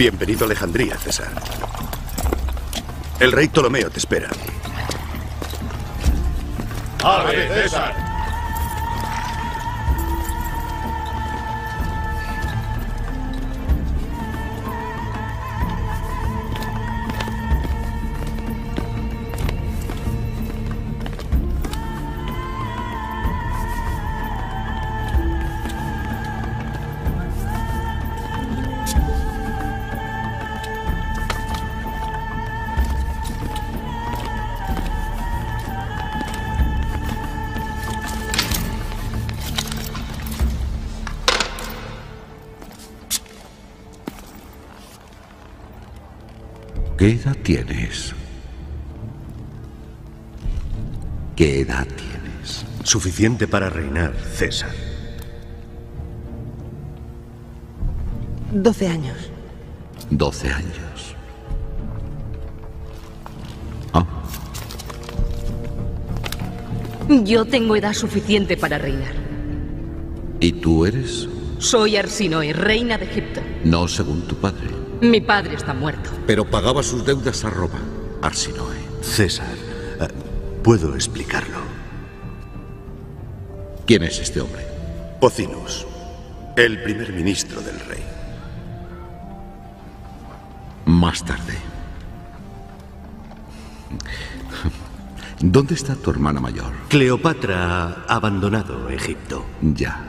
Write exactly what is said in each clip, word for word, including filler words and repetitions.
Bienvenido a Alejandría, César. El rey Ptolomeo te espera. ¡Ave, César! ¿Qué edad tienes? ¿Qué edad tienes? Suficiente para reinar, César. Doce años. Doce años. Ah. Yo tengo edad suficiente para reinar. ¿Y tú eres? Soy Arsinoe, reina de Egipto. No según tu padre. Mi padre está muerto. Pero pagaba sus deudas a Roma, Arsinoe. César, uh, puedo explicarlo. ¿Quién es este hombre? Pocinus, el primer ministro del rey. Más tarde. ¿Dónde está tu hermana mayor? Cleopatra ha abandonado Egipto. Ya.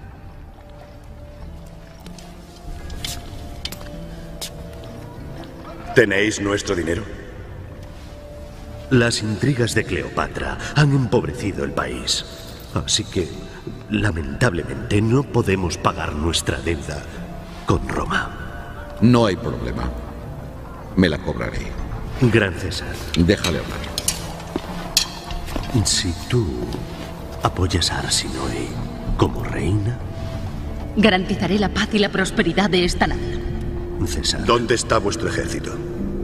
¿Tenéis nuestro dinero? Las intrigas de Cleopatra han empobrecido el país. Así que, lamentablemente, no podemos pagar nuestra deuda con Roma. No hay problema. Me la cobraré. Gran César. Déjale hablar. Si tú apoyas a Arsinoe como reina... Garantizaré la paz y la prosperidad de esta nación. César. ¿Dónde está vuestro ejército?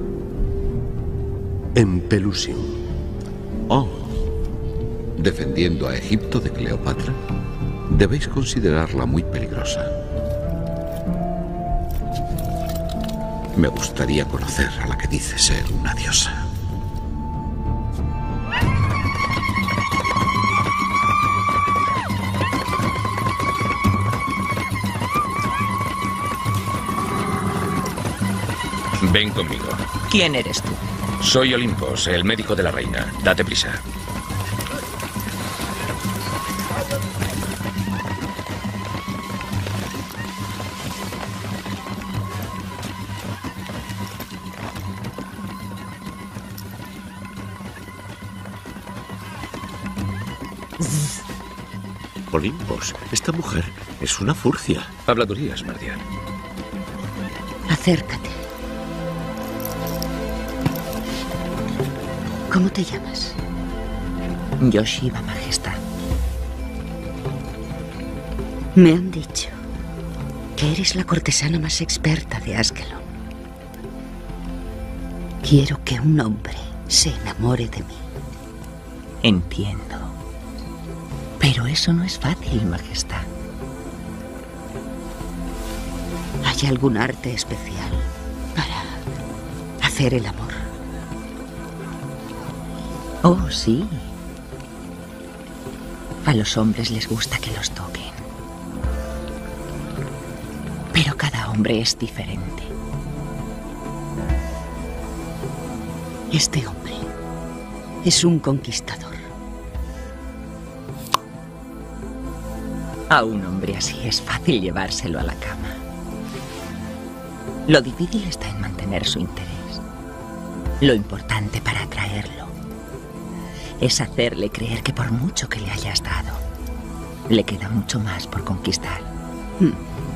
En Pelusium. Oh. ¿Defendiendo a Egipto de Cleopatra? Debéis considerarla muy peligrosa. Me gustaría conocer a la que dice ser una diosa. Ven conmigo. ¿Quién eres tú? Soy Olimpos, el médico de la reina. Date prisa. Olimpos, esta mujer es una furcia. Habladurías, Mardian. Acércate. ¿Cómo te llamas? Yoshiba, Majestad. Me han dicho que eres la cortesana más experta de Askelon. Quiero que un hombre se enamore de mí. Entiendo. Pero eso no es fácil, Majestad. ¿Hay algún arte especial para hacer el amor? Oh, sí. A los hombres les gusta que los toquen. Pero cada hombre es diferente. Este hombre es un conquistador. A un hombre así es fácil llevárselo a la cama. Lo difícil está en mantener su interés. Lo importante para atraerlo es hacerle creer que por mucho que le hayas dado, le queda mucho más por conquistar. Hmm.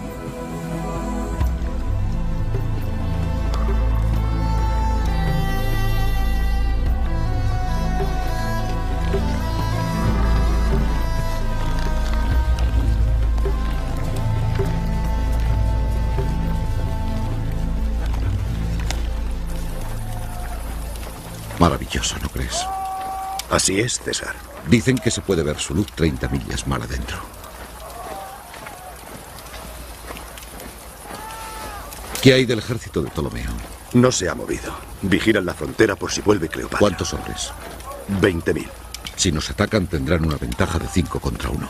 Maravilloso, ¿no crees? Así es, César. Dicen que se puede ver su luz treinta millas mar adentro. ¿Qué hay del ejército de Ptolomeo? No se ha movido. Vigilan la frontera por si vuelve Cleopatra. ¿Cuántos hombres? Veinte mil. Si nos atacan tendrán una ventaja de cinco contra uno.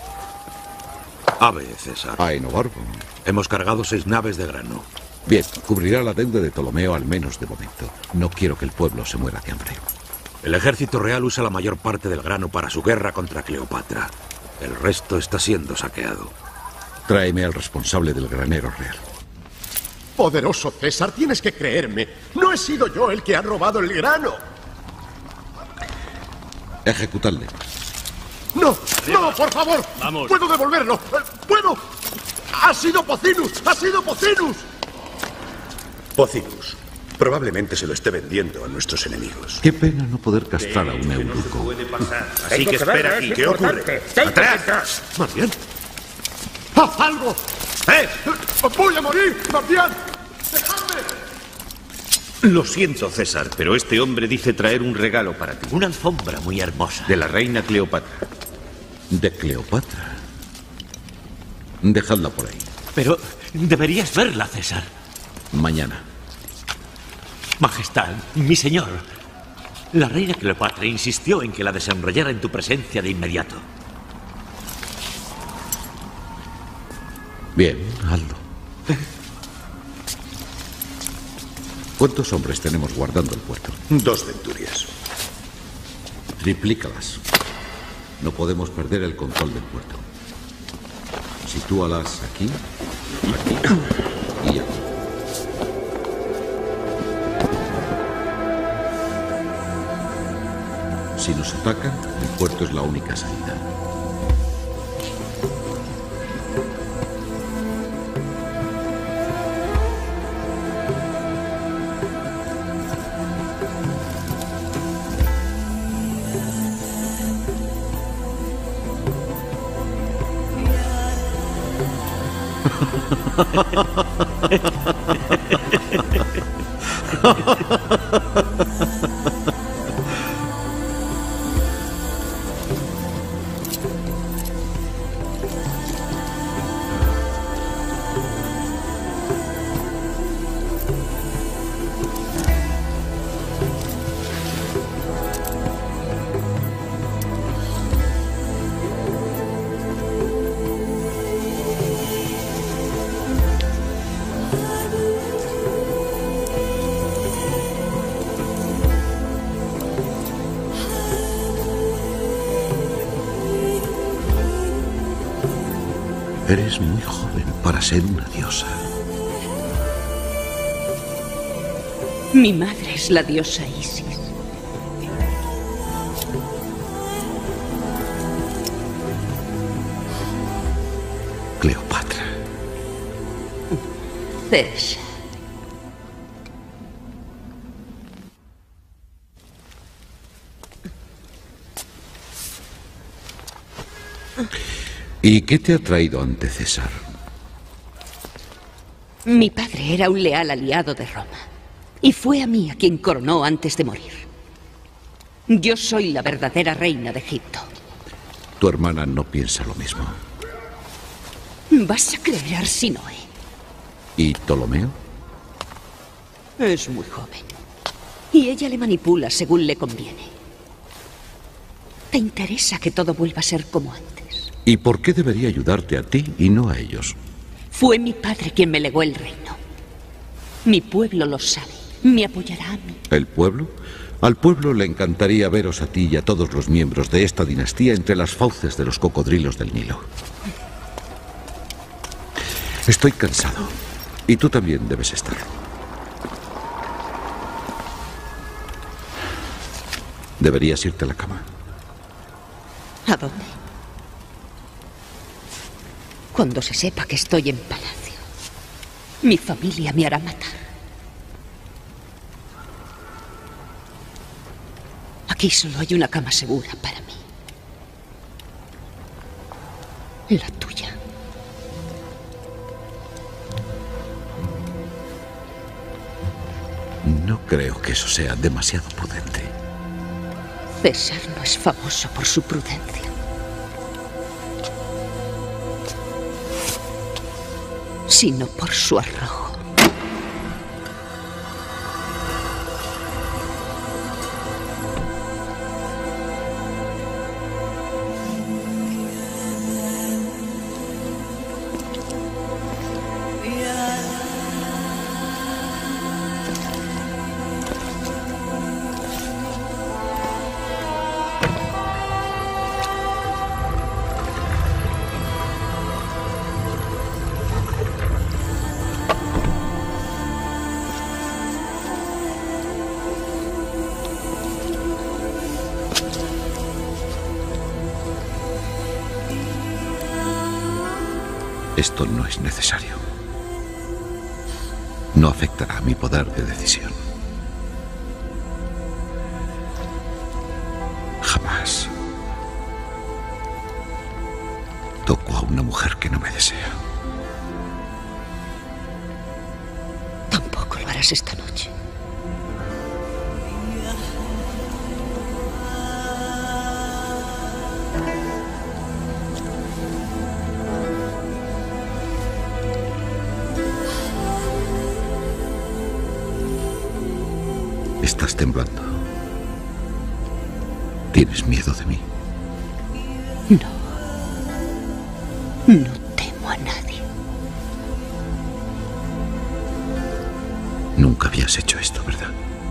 Ave, César. Aeno Barbo. Hemos cargado seis naves de grano. Bien, cubrirá la deuda de Ptolomeo al menos de momento. No quiero que el pueblo se muera de hambre. El ejército real usa la mayor parte del grano para su guerra contra Cleopatra. El resto está siendo saqueado. Tráeme al responsable del granero real. Poderoso César, tienes que creerme. No he sido yo el que ha robado el grano. Ejecutadle. ¡No! ¡No, por favor! Vamos. ¡Puedo devolverlo! Eh, ¡Puedo! ¡Ha sido Pocinus! ¡Ha sido Pocinus! Pocinus. Probablemente se lo esté vendiendo a nuestros enemigos. Qué pena no poder castrar a un eunuco. Así que espera aquí. ¿Qué ocurre? ¡Atrás! ¡Mardián! ¡Haz algo! ¡Eh! ¡Voy a morir! ¡Mardián! ¡Dejadme! Lo siento, César, pero este hombre dice traer un regalo para ti. Una alfombra muy hermosa. De la reina Cleopatra. ¿De Cleopatra? Dejadla por ahí. Pero deberías verla, César. Mañana. Majestad, mi señor. La reina Cleopatra insistió en que la desenrollara en tu presencia de inmediato. Bien, hazlo. ¿Cuántos hombres tenemos guardando el puerto? Dos centurias. Triplícalas. No podemos perder el control del puerto. Sitúalas aquí, aquí y aquí. Si nos atacan, el puerto es la única salida. Eres muy joven para ser una diosa. Mi madre es la diosa Isis. Cleopatra. César. ¿Y qué te ha traído ante César? Mi padre era un leal aliado de Roma. Y fue a mí a quien coronó antes de morir. Yo soy la verdadera reina de Egipto. Tu hermana no piensa lo mismo. Vas a creer a Arsinoe. ¿Y Ptolomeo? Es muy joven. Y ella le manipula según le conviene. Te interesa que todo vuelva a ser como antes. ¿Y por qué debería ayudarte a ti y no a ellos? Fue mi padre quien me legó el reino. Mi pueblo lo sabe. Me apoyará a mí. ¿El pueblo? Al pueblo le encantaría veros a ti y a todos los miembros de esta dinastía entre las fauces de los cocodrilos del Nilo. Estoy cansado. Y tú también debes estar. Deberías irte a la cama. ¿A dónde? Cuando se sepa que estoy en palacio, mi familia me hará matar. Aquí solo hay una cama segura para mí. La tuya. No creo que eso sea demasiado prudente. César no es famoso por su prudencia. Sino por su arrojo. Esto no es necesario. No afectará a mi poder de decisión. Jamás toco a una mujer que no me desea. Tampoco lo harás esta noche. Estás temblando. ¿Tienes miedo de mí? No. No temo a nadie. Nunca habías hecho esto, ¿verdad?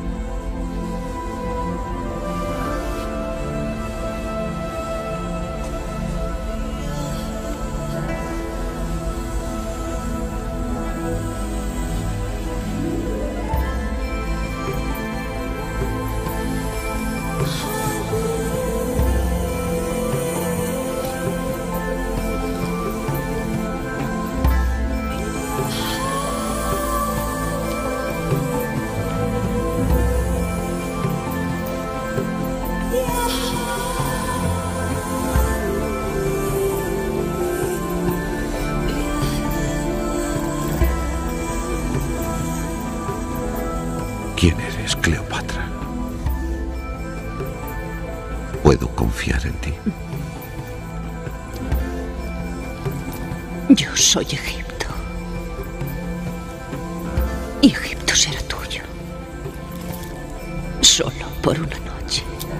¿Quién eres, Cleopatra? ¿Puedo confiar en ti? Yo soy Egipto. Y Egipto será tuyo. Solo por una noche.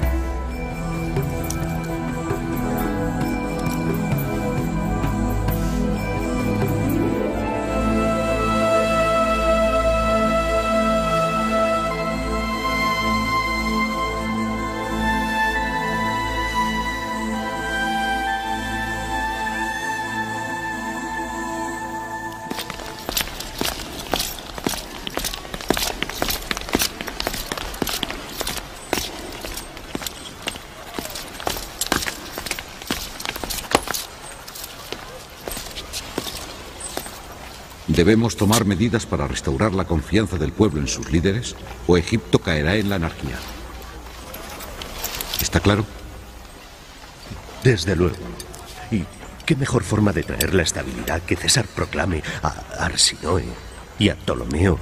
¿Debemos tomar medidas para restaurar la confianza del pueblo en sus líderes o Egipto caerá en la anarquía? ¿Está claro? Desde luego. ¿Y qué mejor forma de traer la estabilidad que César proclame a Arsinoe y a Ptolomeo?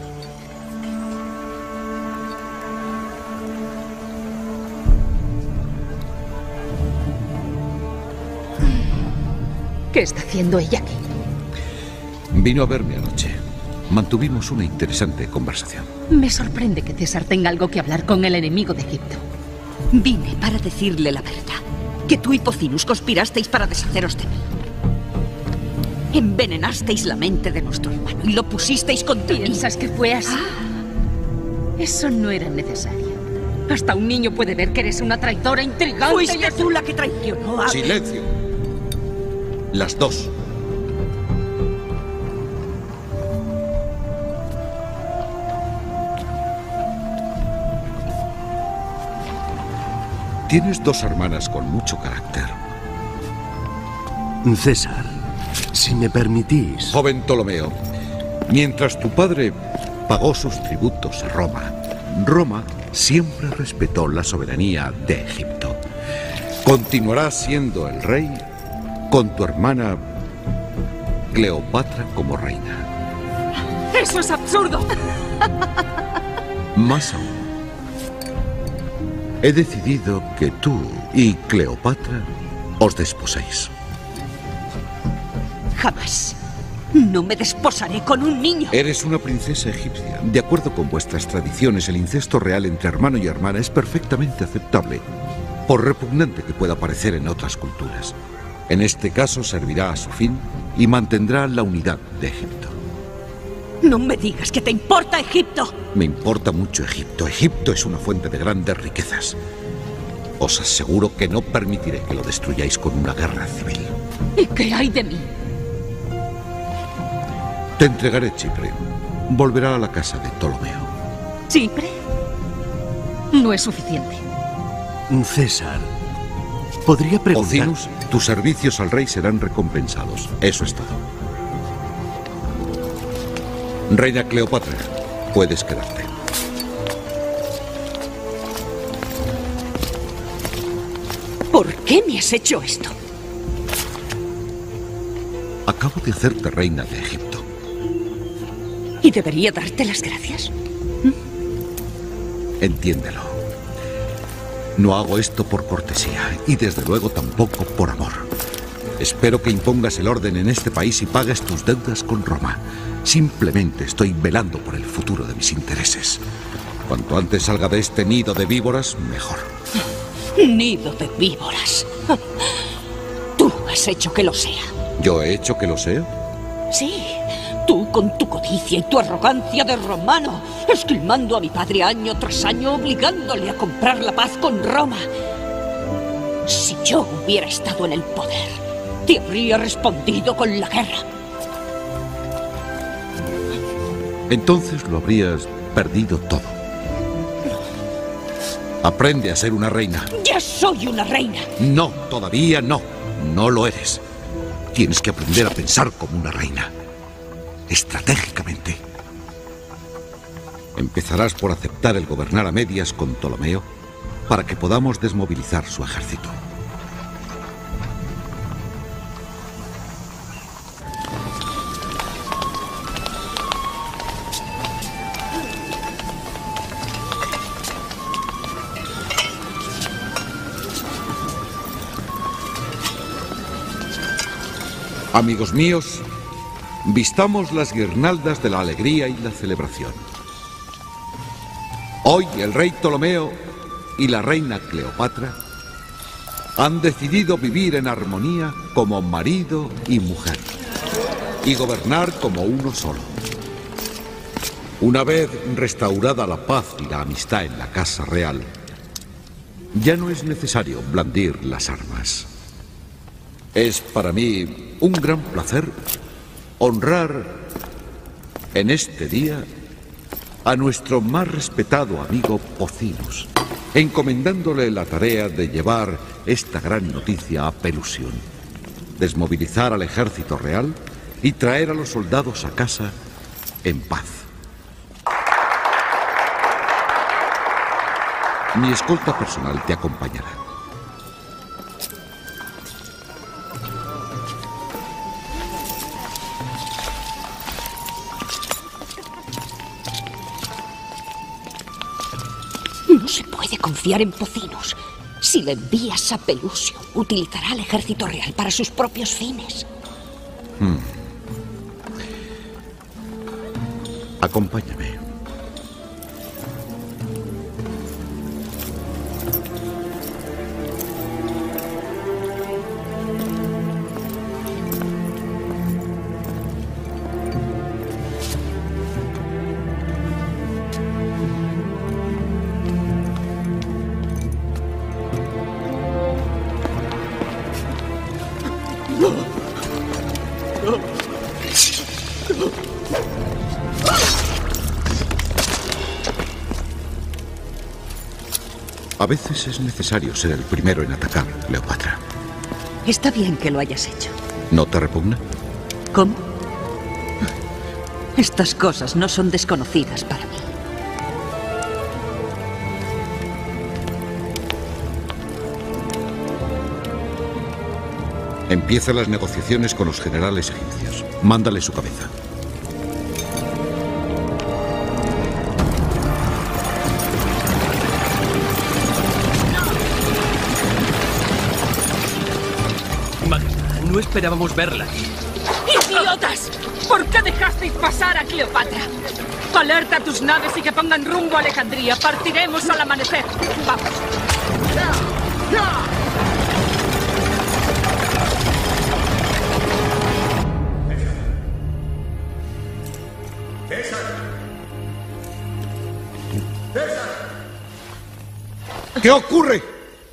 ¿Qué está haciendo ella aquí? Vino a verme anoche. Mantuvimos una interesante conversación. Me sorprende que César tenga algo que hablar con el enemigo de Egipto. Vine para decirle la verdad. Que tú y Pocinus conspirasteis para deshaceros de mí. Envenenasteis la mente de nuestro hermano y lo pusisteis contra mí. ¿Piensas que fue así? Eso no era necesario. Hasta un niño puede ver que eres una traidora intrigante. Fuiste y tú la que traicionó a... ¡Silencio! Las dos. Tienes dos hermanas con mucho carácter. César, si me permitís... Joven Ptolomeo, mientras tu padre pagó sus tributos a Roma, Roma siempre respetó la soberanía de Egipto. Continuarás siendo el rey con tu hermana Cleopatra como reina. ¡Eso es absurdo! Más aún. He decidido que tú y Cleopatra os desposéis. Jamás. No me desposaré con un niño. Eres una princesa egipcia. De acuerdo con vuestras tradiciones, el incesto real entre hermano y hermana es perfectamente aceptable, por repugnante que pueda parecer en otras culturas. En este caso servirá a su fin y mantendrá la unidad de Egipto. No me digas que te importa Egipto. Me importa mucho Egipto. Egipto es una fuente de grandes riquezas. Os aseguro que no permitiré que lo destruyáis con una guerra civil. ¿Y qué hay de mí? Te entregaré Chipre. Volverá a la casa de Ptolomeo. ¿Chipre? No es suficiente. César, podría preguntar... Ocinus, tus servicios al rey serán recompensados. Eso es todo. Reina Cleopatra, puedes quedarte. ¿Por qué me has hecho esto? Acabo de hacerte reina de Egipto. ¿Y debería darte las gracias? Entiéndelo. No hago esto por cortesía y desde luego tampoco por amor. Espero que impongas el orden en este país y pagues tus deudas con Roma. Simplemente estoy velando por el futuro de mis intereses. Cuanto antes salga de este nido de víboras, mejor. Nido de víboras. Tú has hecho que lo sea. ¿Yo he hecho que lo sea? Sí, tú con tu codicia y tu arrogancia de romano, esquilmando a mi padre año tras año, obligándole a comprar la paz con Roma. Si yo hubiera estado en el poder, te habría respondido con la guerra. Entonces lo habrías perdido todo. Aprende a ser una reina. ¡Ya soy una reina! No, todavía no. No lo eres. Tienes que aprender a pensar como una reina. Estratégicamente. Empezarás por aceptar el gobernar a medias con Ptolomeo para que podamos desmovilizar su ejército. Amigos míos, vistamos las guirnaldas de la alegría y la celebración. Hoy el rey Ptolomeo y la reina Cleopatra han decidido vivir en armonía como marido y mujer y gobernar como uno solo. Una vez restaurada la paz y la amistad en la casa real, ya no es necesario blandir las armas. Es para mí un gran placer honrar en este día a nuestro más respetado amigo Ocinus, encomendándole la tarea de llevar esta gran noticia a Pelusión, desmovilizar al ejército real y traer a los soldados a casa en paz. Mi escolta personal te acompañará. No se puede confiar en Ocinus. Si le envías a Pelusio, utilizará al ejército real para sus propios fines. Hmm. Acompáñame. A veces es necesario ser el primero en atacar, Cleopatra. Está bien que lo hayas hecho. ¿No te repugna? ¿Cómo? Estas cosas no son desconocidas para mí. Empieza las negociaciones con los generales egipcios. Mándale su cabeza. No esperábamos verla. ¡Idiotas! ¿Por qué dejasteis pasar a Cleopatra? Alerta a tus naves y que pongan rumbo a Alejandría. Partiremos al amanecer. Vamos. ¿Qué ocurre?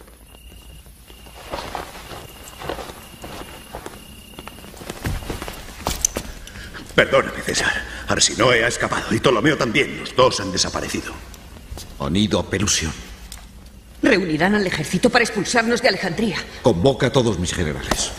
Perdóname, César. Arsinoe ha escapado y Ptolomeo también. Los dos han desaparecido. Han ido a Pelusión. Reunirán al ejército para expulsarnos de Alejandría. Convoca a todos mis generales.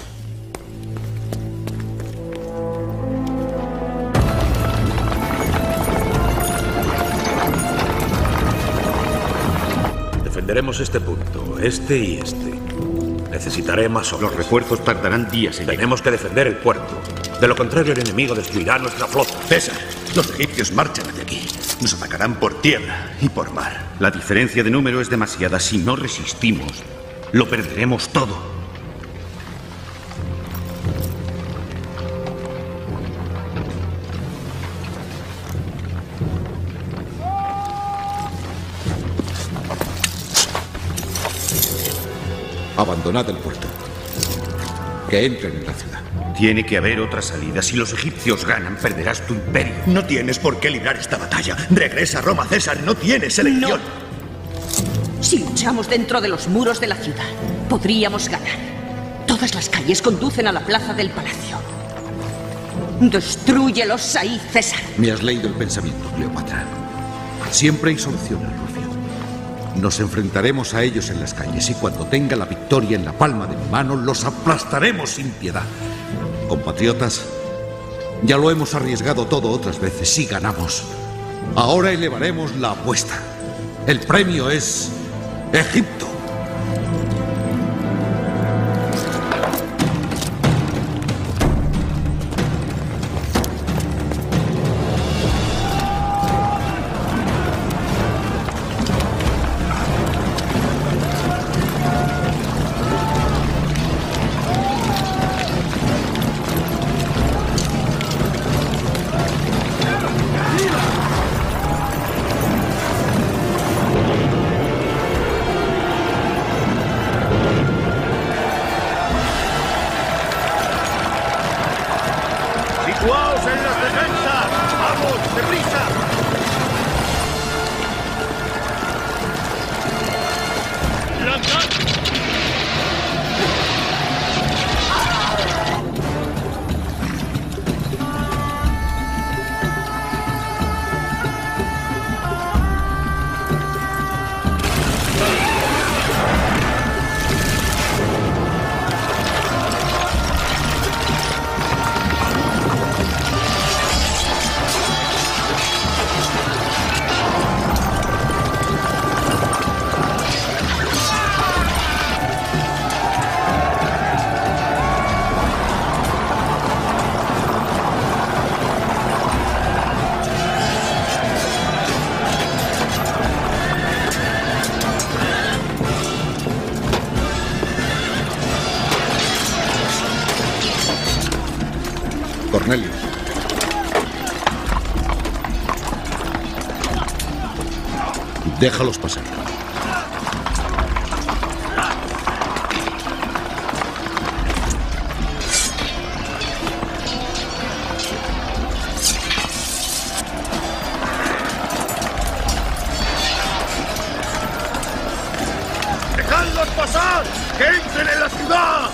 Defenderemos este punto, este y este. Necesitaré más hombres. Los refuerzos tardarán días en llegar. Tenemos que defender el puerto. De lo contrario, el enemigo destruirá nuestra flota. César, los egipcios marchan hacia aquí. Nos atacarán por tierra y por mar. La diferencia de número es demasiada. Si no resistimos, lo perderemos todo. Abandonad el puerto. Que entren en la ciudad. Tiene que haber otra salida. Si los egipcios ganan, perderás tu imperio. No tienes por qué librar esta batalla. Regresa a Roma, César. No tienes elección. No. Si luchamos dentro de los muros de la ciudad, podríamos ganar. Todas las calles conducen a la plaza del palacio. Destrúyelos ahí, César. Me has leído el pensamiento, Cleopatra. Siempre hay soluciones, Rufio. Nos enfrentaremos a ellos en las calles y cuando tenga la victoria en la palma de mi mano, los aplastaremos sin piedad. Compatriotas, ya lo hemos arriesgado todo otras veces y ganamos. Ahora elevaremos la apuesta. El premio es Egipto. Cornelio. Déjalos pasar. ¡Dejadlos pasar! ¡Que entren en la ciudad!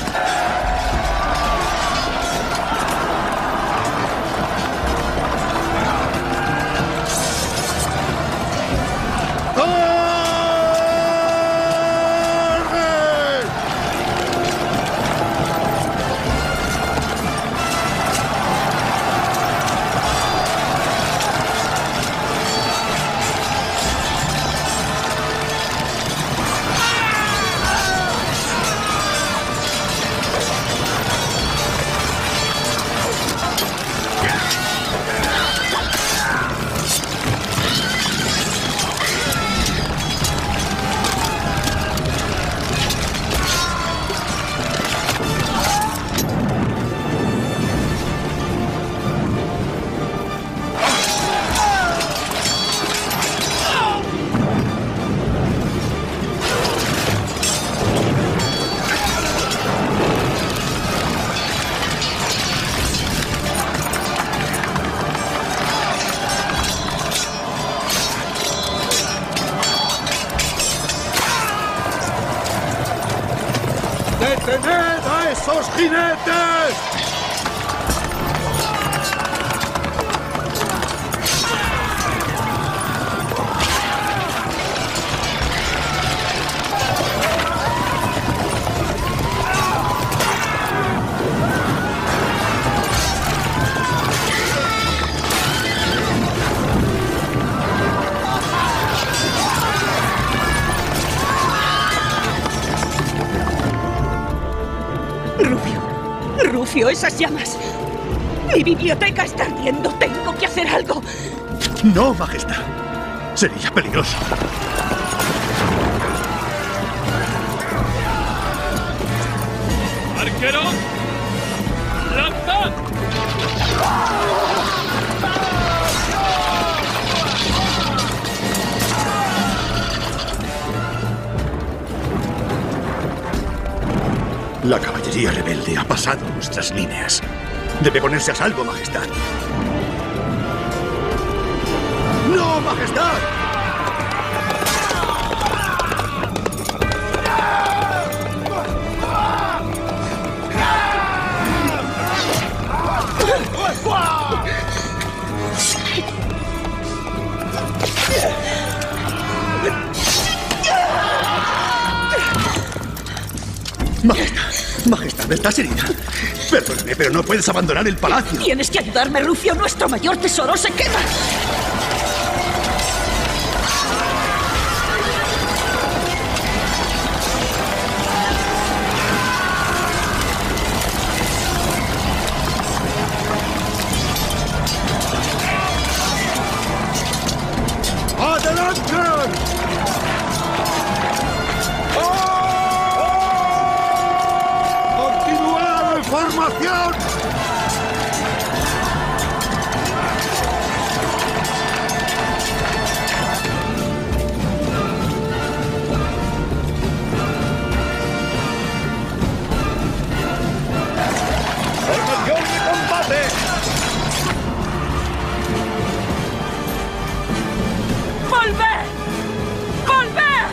¡Detened a esos jinetes! Rufio, esas llamas. Mi biblioteca está ardiendo. Tengo que hacer algo. No, Majestad. Sería peligroso. ¡Arquero! ¡Lanza! La caballería rebelde ha pasado nuestras líneas. Debe ponerse a salvo, Majestad. ¡No, Majestad! Majestad, Majestad, estás herida. Perdóname, pero no puedes abandonar el palacio. Tienes que ayudarme, Rufio. Nuestro mayor tesoro se quema. ¡Adelante! ¡Continuad en formación! ¡Formación de combate! ¡Volved! ¡Volved!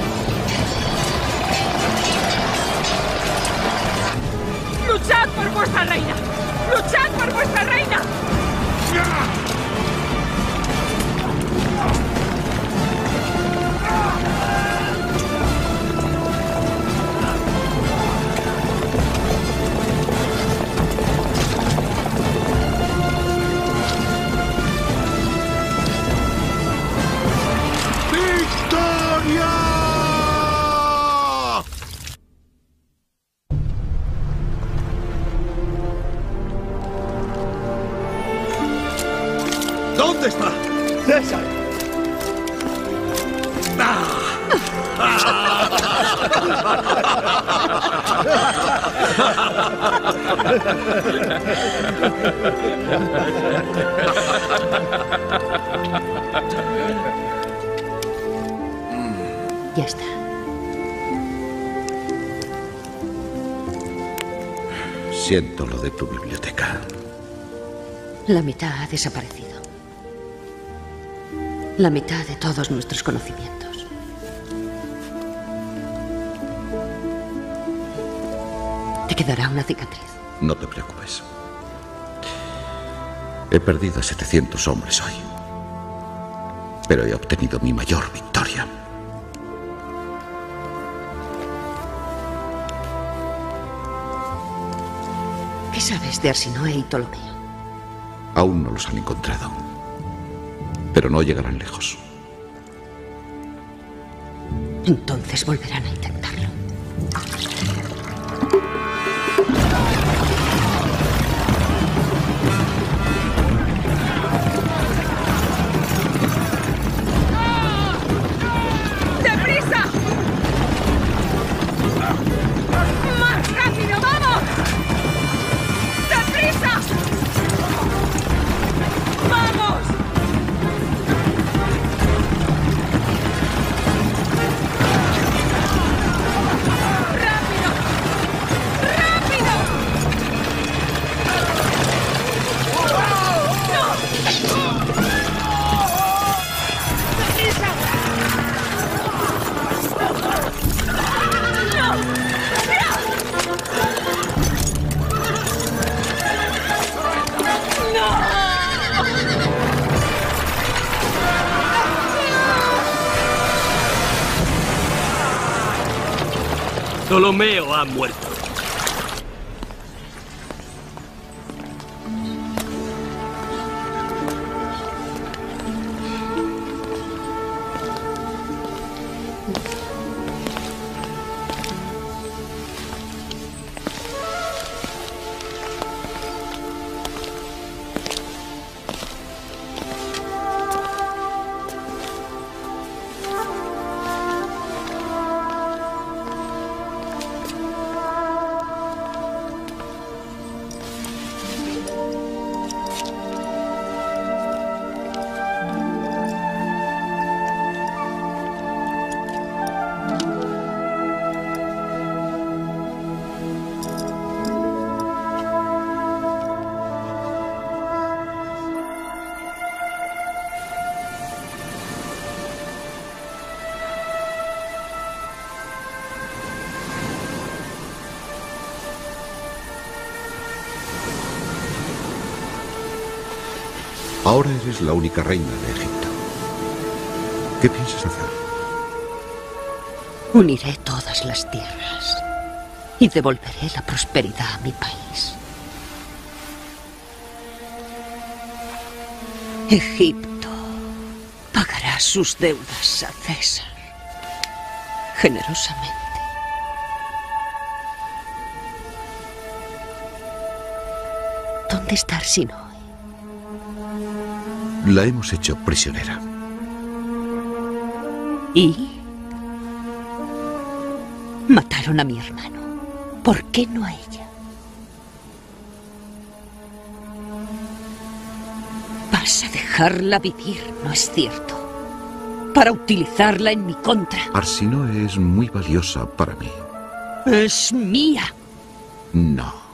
¡Luchad por vuestra reina! ¡Luchad por vuestra reina! ¡Victoria! ¿Dónde está? ¡César! Ya está. Siento lo de tu biblioteca. La mitad ha desaparecido. La mitad de todos nuestros conocimientos. Te quedará una cicatriz. No te preocupes. He perdido a setecientos hombres hoy. Pero he obtenido mi mayor victoria. ¿Qué sabes de Arsinoe y Ptolomeo? Aún no los han encontrado. Pero no llegarán lejos. Entonces volverán a intentarlo. ¡Deprisa! ¡Más rápido, vamos! ¡Deprisa! ¡Vamos! ¡Rápido! ¡Rápido! ¡No! ¡Deprisa! Ptolomeo ha muerto. Ahora eres la única reina de Egipto. ¿Qué piensas hacer? Uniré todas las tierras y devolveré la prosperidad a mi país. Egipto pagará sus deudas a César generosamente. ¿Dónde está Arsinoe? La hemos hecho prisionera. ¿Y? Mataron a mi hermano. ¿Por qué no a ella? Vas a dejarla vivir, ¿no es cierto? Para utilizarla en mi contra. Arsinoe es muy valiosa para mí. Es mía. No.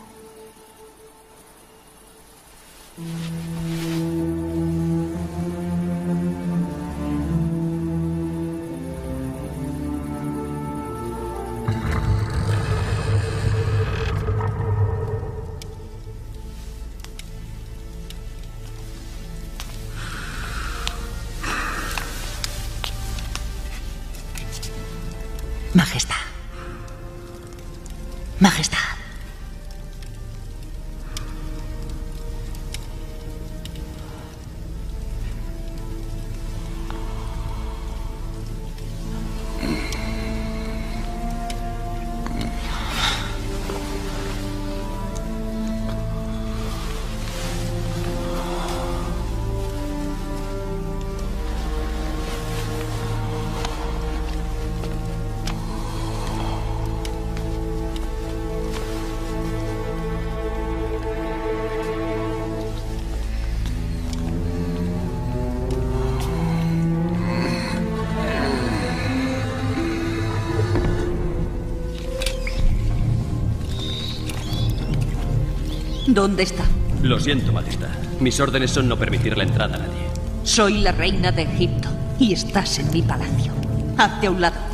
Majestad. Majestad. ¿Dónde está? Lo siento, Majestad. Mis órdenes son no permitir la entrada a nadie. Soy la reina de Egipto y estás en mi palacio. Hazte a un lado.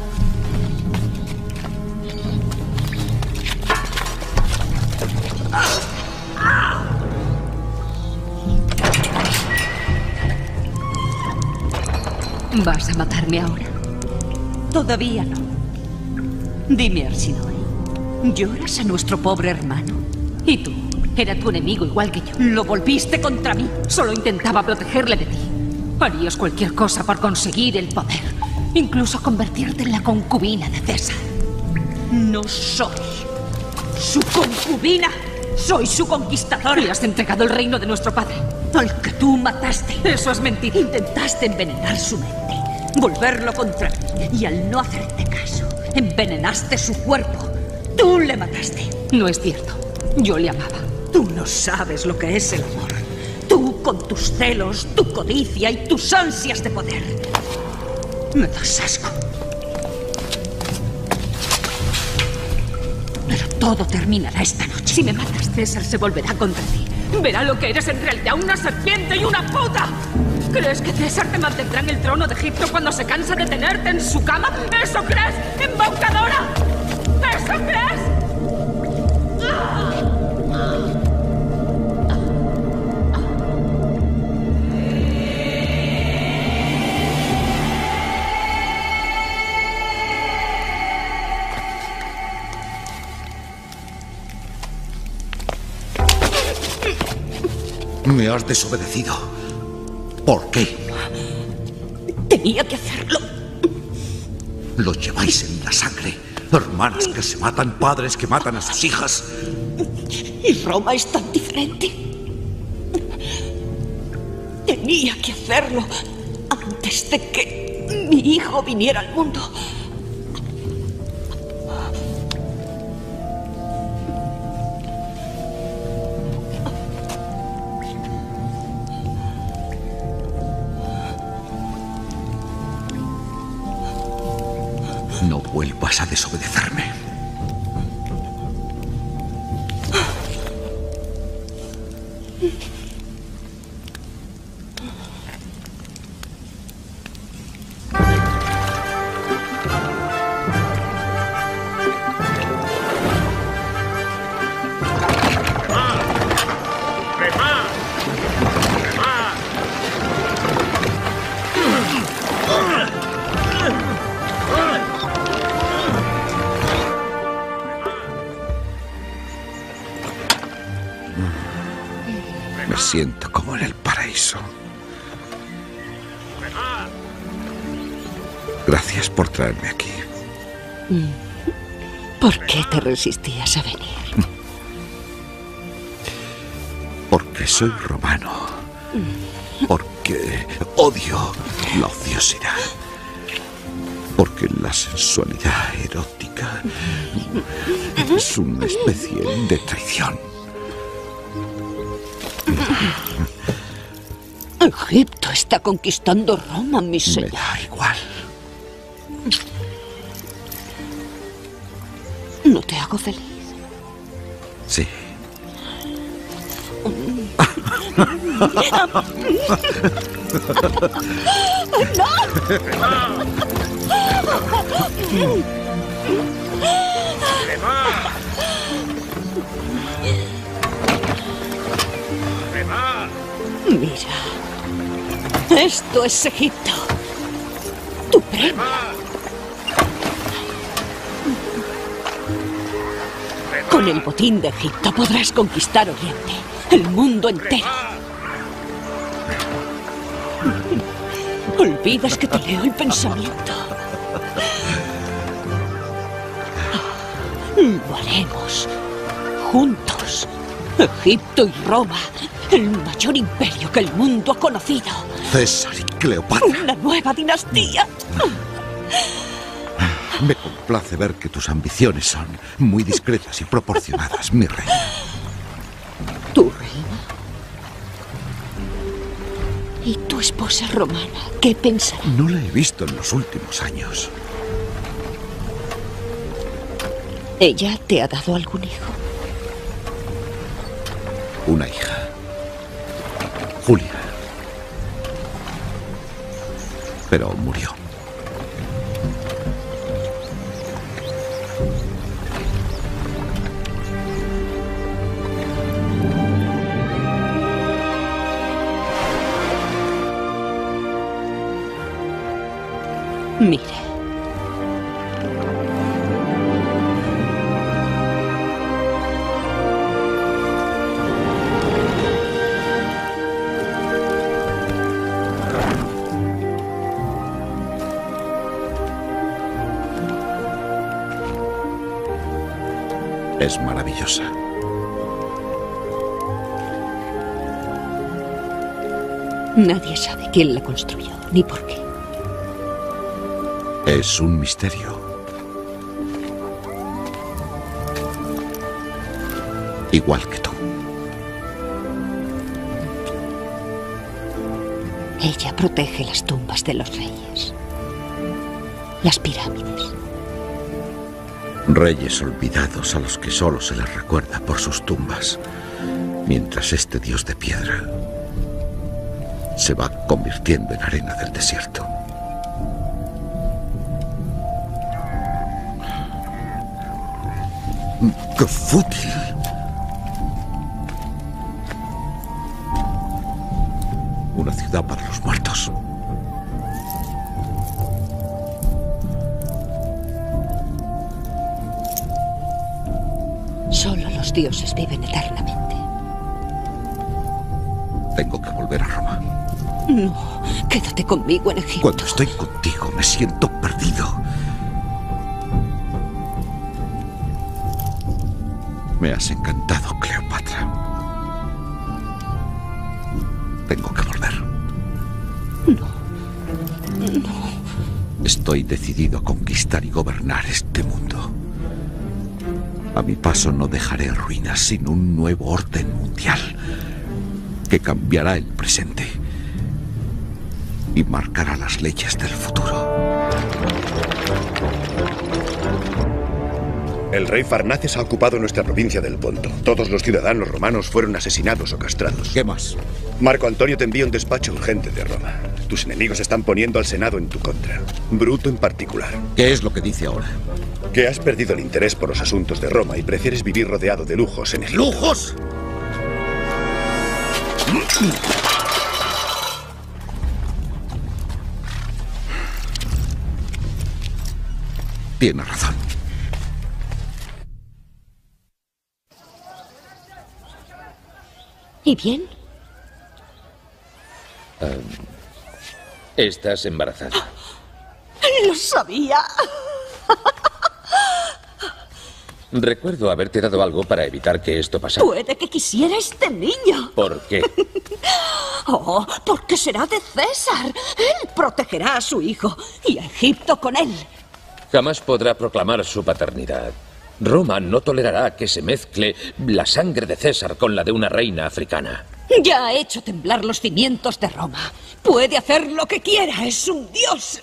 ¿Vas a matarme ahora? Todavía no. Dime, Arsinoe, ¿lloras a nuestro pobre hermano? ¿Y tú? Era tu enemigo igual que yo. Lo volviste contra mí. Solo intentaba protegerle de ti. Harías cualquier cosa por conseguir el poder. Incluso convertirte en la concubina de César. No soy su concubina. Soy su conquistador. Le has entregado el reino de nuestro padre, al que tú mataste. Eso es mentira. Intentaste envenenar su mente, volverlo contra mí. Y al no hacerte caso, envenenaste su cuerpo. Tú le mataste. No es cierto. Yo le amaba. Tú no sabes lo que es el amor. Tú con tus celos, tu codicia y tus ansias de poder. Me das asco. Pero todo terminará esta noche. Si me matas, César se volverá contra ti. Verá lo que eres en realidad, una serpiente y una puta. ¿Crees que César te mantendrá en el trono de Egipto cuando se cansa de tenerte en su cama? ¿Eso crees, embaucadora? ¿Eso crees? Me has desobedecido. ¿Por qué? Tenía que hacerlo. Lo lleváis en la sangre. Hermanas que se matan, padres que matan a sus hijas. Y Roma es tan diferente. Tenía que hacerlo antes de que mi hijo viniera al mundo. No vuelvas a desobedecerme. Me siento como en el paraíso. Gracias por traerme aquí. ¿Por qué te resistías a venir? Porque soy romano. Porque odio la ociosidad. Porque la sensualidad erótica es una especie de traición. Egipto está conquistando Roma, mi señor. Me da igual. ¿No te hago feliz? Sí. Mira, esto es Egipto. Tu premio. Con el botín de Egipto podrás conquistar Oriente, el mundo entero. Olvidas que te leo el pensamiento. Lo haremos juntos. Egipto y Roma, el mayor imperio que el mundo ha conocido. César y Cleopatra. Una nueva dinastía. Me complace ver que tus ambiciones son muy discretas y proporcionadas, mi reina. ¿Tu reina? ¿Y tu esposa romana? ¿Qué pensará? No la he visto en los últimos años. ¿Ella te ha dado algún hijo? Una hija. Julia. Pero murió. Mire. Es maravillosa. Nadie sabe quién la construyó, ni por qué. Es un misterio. Igual que tú. Ella protege las tumbas de los reyes. Las pirámides. Reyes olvidados a los que solo se les recuerda por sus tumbas, mientras este dios de piedra se va convirtiendo en arena del desierto. ¡Qué fútil! Una ciudad para los muertos. Solo los dioses viven eternamente. Tengo que volver a Roma. No, quédate conmigo en Egipto. Cuando estoy contigo me siento perdido. Me has encantado, Cleopatra. Tengo que volver. No. No. Estoy decidido a conquistar y gobernar este mundo. A mi paso no dejaré ruinas, sino un nuevo orden mundial que cambiará el presente y marcará las leyes del futuro. El rey Farnaces ha ocupado nuestra provincia del Ponto. Todos los ciudadanos romanos fueron asesinados o castrados. ¿Qué más? Marco Antonio te envía un despacho urgente de Roma. Tus enemigos están poniendo al Senado en tu contra. Bruto en particular. ¿Qué es lo que dice ahora? Que has perdido el interés por los asuntos de Roma y prefieres vivir rodeado de lujos en Egipto. ¡Lujos! Tienes razón. ¿Y bien? Uh, estás embarazada. Lo sabía. Recuerdo haberte dado algo para evitar que esto pasara. Puede que quisiera este niño. ¿Por qué? Oh, porque será de César. Él protegerá a su hijo y a Egipto con él. Jamás podrá proclamar su paternidad. Roma no tolerará que se mezcle la sangre de César con la de una reina africana. Ya ha hecho temblar los cimientos de Roma. Puede hacer lo que quiera. Es un dios.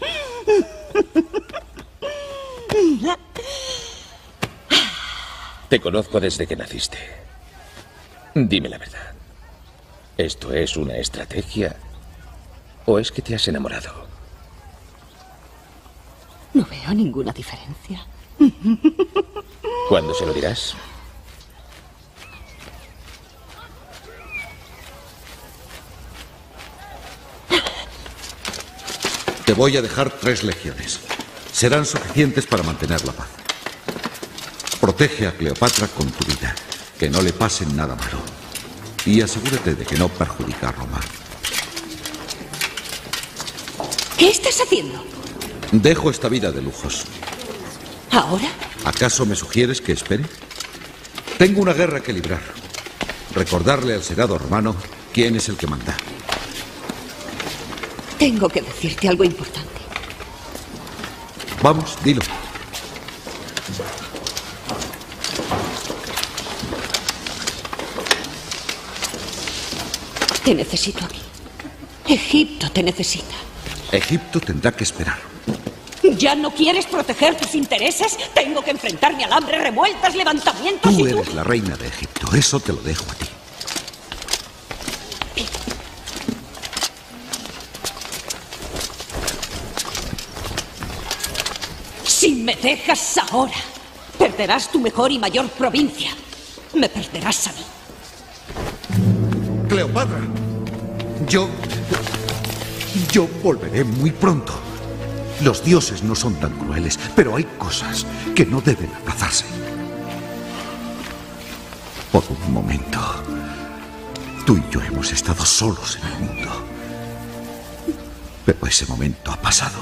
Te conozco desde que naciste. Dime la verdad. ¿Esto es una estrategia o es que te has enamorado? No veo ninguna diferencia. ¿Cuándo se lo dirás? Te voy a dejar tres legiones. Serán suficientes para mantener la paz. Protege a Cleopatra con tu vida. Que no le pase nada malo. Y asegúrate de que no perjudica a Roma. ¿Qué estás haciendo? Dejo esta vida de lujos. ¿Ahora? ¿Acaso me sugieres que espere? Tengo una guerra que librar. Recordarle al Senado romano quién es el que manda. Tengo que decirte algo importante. Vamos, dilo. Te necesito aquí. Egipto te necesita. Egipto tendrá que esperar. ¿Ya no quieres proteger tus intereses? Tengo que enfrentarme al hambre, revueltas, levantamientos Tú y tú... eres la reina de Egipto. Eso te lo dejo a ti. Si me dejas ahora, perderás tu mejor y mayor provincia. Me perderás a mí. Cleopatra, yo... Yo volveré muy pronto. Los dioses no son tan crueles, pero hay cosas que no deben aplazarse. Por un momento, tú y yo hemos estado solos en el mundo. Pero ese momento ha pasado.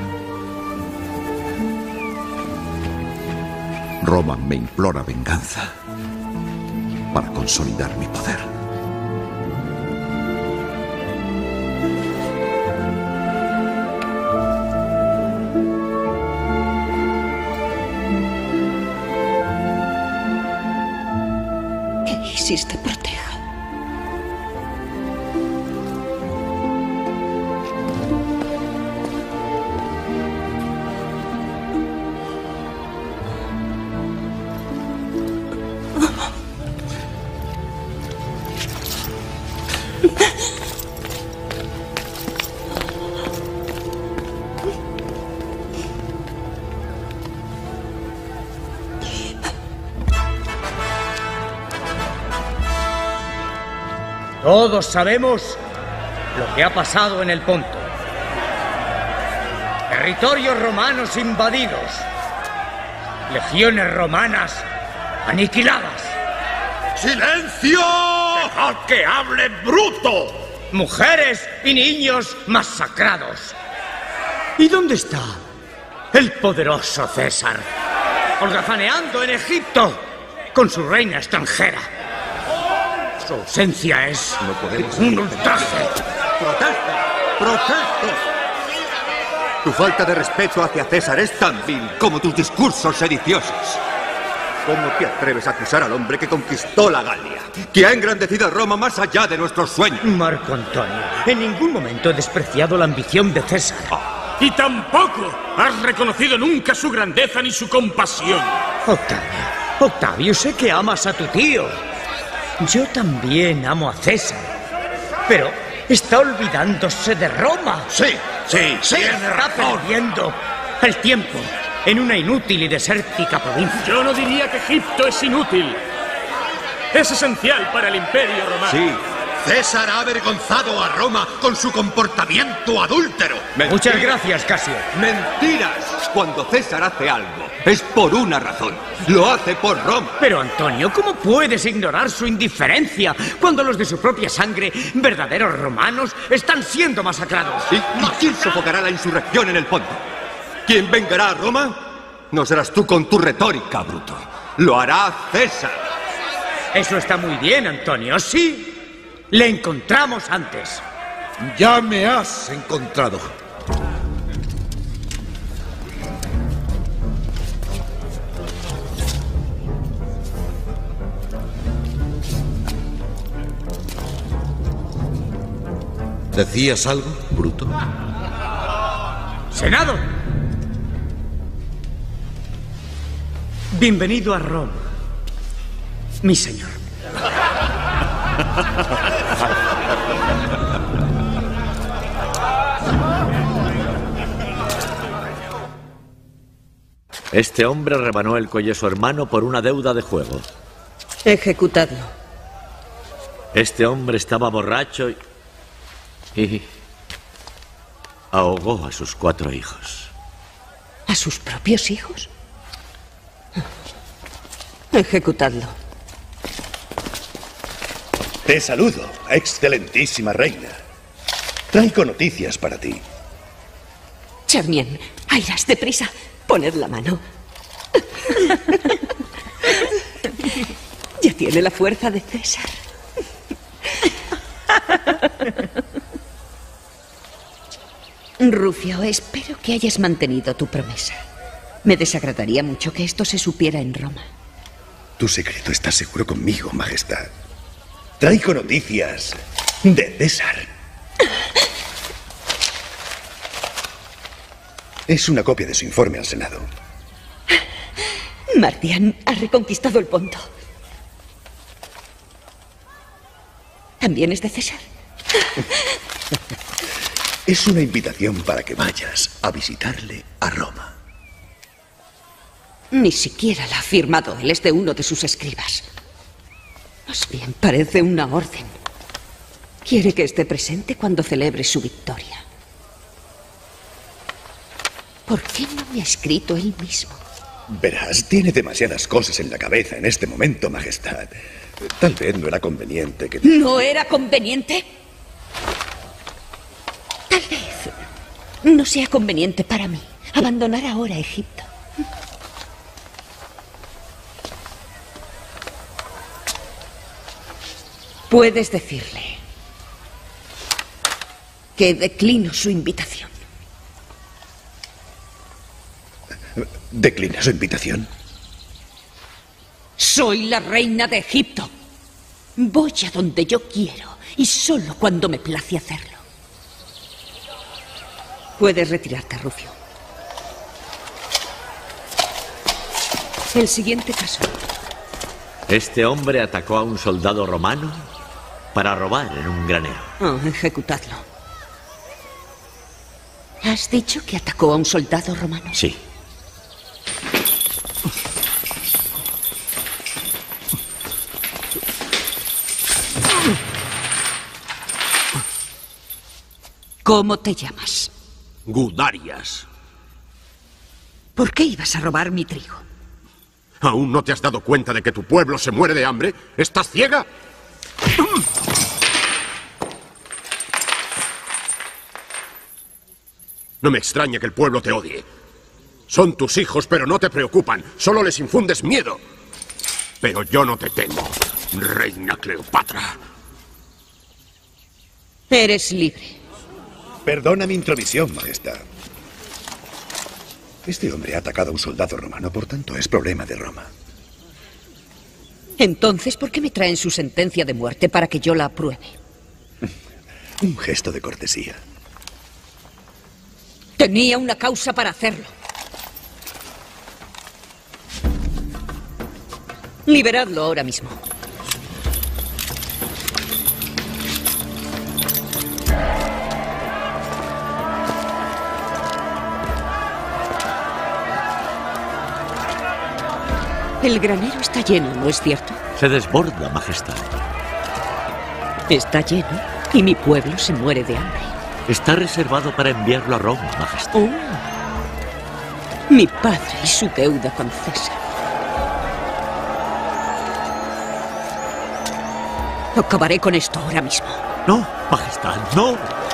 Roma me implora venganza para consolidar mi poder. Isis te proteja. Todos sabemos lo que ha pasado en el Ponto. Territorios romanos invadidos. Legiones romanas aniquiladas. ¡Silencio! ¡Dejad que hable, bruto! Mujeres y niños masacrados. ¿Y dónde está el poderoso César? Holgazaneando en Egipto con su reina extranjera. Su ausencia es no podemos un ultraje. ¡Protesto! ¡Protesto! Tu falta de respeto hacia César es tan vil como tus discursos sediciosos. ¿Cómo te atreves a acusar al hombre que conquistó la Galia? Que ha engrandecido a Roma más allá de nuestros sueños. Marco Antonio, en ningún momento he despreciado la ambición de César. Oh. Y tampoco has reconocido nunca su grandeza ni su compasión. Octavio, Octavio, sé que amas a tu tío. Yo también amo a César, pero está olvidándose de Roma. Sí, sí, sí. Está perdiendo el tiempo en una inútil y desértica provincia. Yo no diría que Egipto es inútil. Es esencial para el Imperio Romano. Sí, César ha avergonzado a Roma con su comportamiento adúltero. Mentiras. Muchas gracias, Casio. Mentiras. Cuando César hace algo, es por una razón. Lo hace por Roma. Pero, Antonio, ¿cómo puedes ignorar su indiferencia cuando los de su propia sangre, verdaderos romanos, están siendo masacrados? ¿Y, ¿y quién sofocará la insurrección en el Ponto? ¿Quién vengará a Roma? No serás tú con tu retórica, bruto. Lo hará César. Eso está muy bien, Antonio. Sí. Le encontramos antes. Ya me has encontrado. ¿Decías algo, bruto? Senado. Bienvenido a Roma, mi señor. Este hombre rebanó el cuello a su hermano por una deuda de juego. Ejecutadlo. Este hombre estaba borracho y... y ahogó a sus cuatro hijos. ¿A sus propios hijos? Ejecutadlo. Te saludo, excelentísima reina. Traigo noticias para ti. Charmian, Airas, deprisa. Poned la mano. Ya tiene la fuerza de César. Rufio, espero que hayas mantenido tu promesa. Me desagradaría mucho que esto se supiera en Roma. Tu secreto está seguro conmigo, Majestad. Traigo noticias de César. Es una copia de su informe al Senado. Marcian ha reconquistado el Ponto. ¿También es de César? Es una invitación para que vayas a visitarle a Roma. Ni siquiera la ha firmado él, es de uno de sus escribas. Más bien parece una orden. Quiere que esté presente cuando celebre su victoria. ¿Por qué no me ha escrito él mismo? Verás, tiene demasiadas cosas en la cabeza en este momento, Majestad. Tal vez no era conveniente que... ¿No era conveniente? Tal vez no sea conveniente para mí abandonar ahora Egipto. Puedes decirle que declino su invitación. ¿Declina su invitación? Soy la reina de Egipto. Voy a donde yo quiero y solo cuando me place hacerlo. Puedes retirarte, Rufio. El siguiente caso. Este hombre atacó a un soldado romano para robar en un granero. Oh, ejecutadlo. ¿Has dicho que atacó a un soldado romano? Sí. ¿Cómo te llamas? Gudarias. ¿Por qué ibas a robar mi trigo? ¿Aún no te has dado cuenta de que tu pueblo se muere de hambre? ¿Estás ciega? No me extraña que el pueblo te odie. Son tus hijos, pero no te preocupan. Solo les infundes miedo. Pero yo no te temo, reina Cleopatra. Eres libre. Perdona mi intromisión, Majestad. Este hombre ha atacado a un soldado romano, por tanto es problema de Roma. Entonces, ¿por qué me traen su sentencia de muerte para que yo la apruebe? Un gesto de cortesía. Tenía una causa para hacerlo. Liberadlo ahora mismo. El granero está lleno, ¿no es cierto? Se desborda, Majestad. Está lleno y mi pueblo se muere de hambre. Está reservado para enviarlo a Roma, Majestad. Oh. Mi padre y su deuda con César. Acabaré con esto ahora mismo. No, Majestad, no.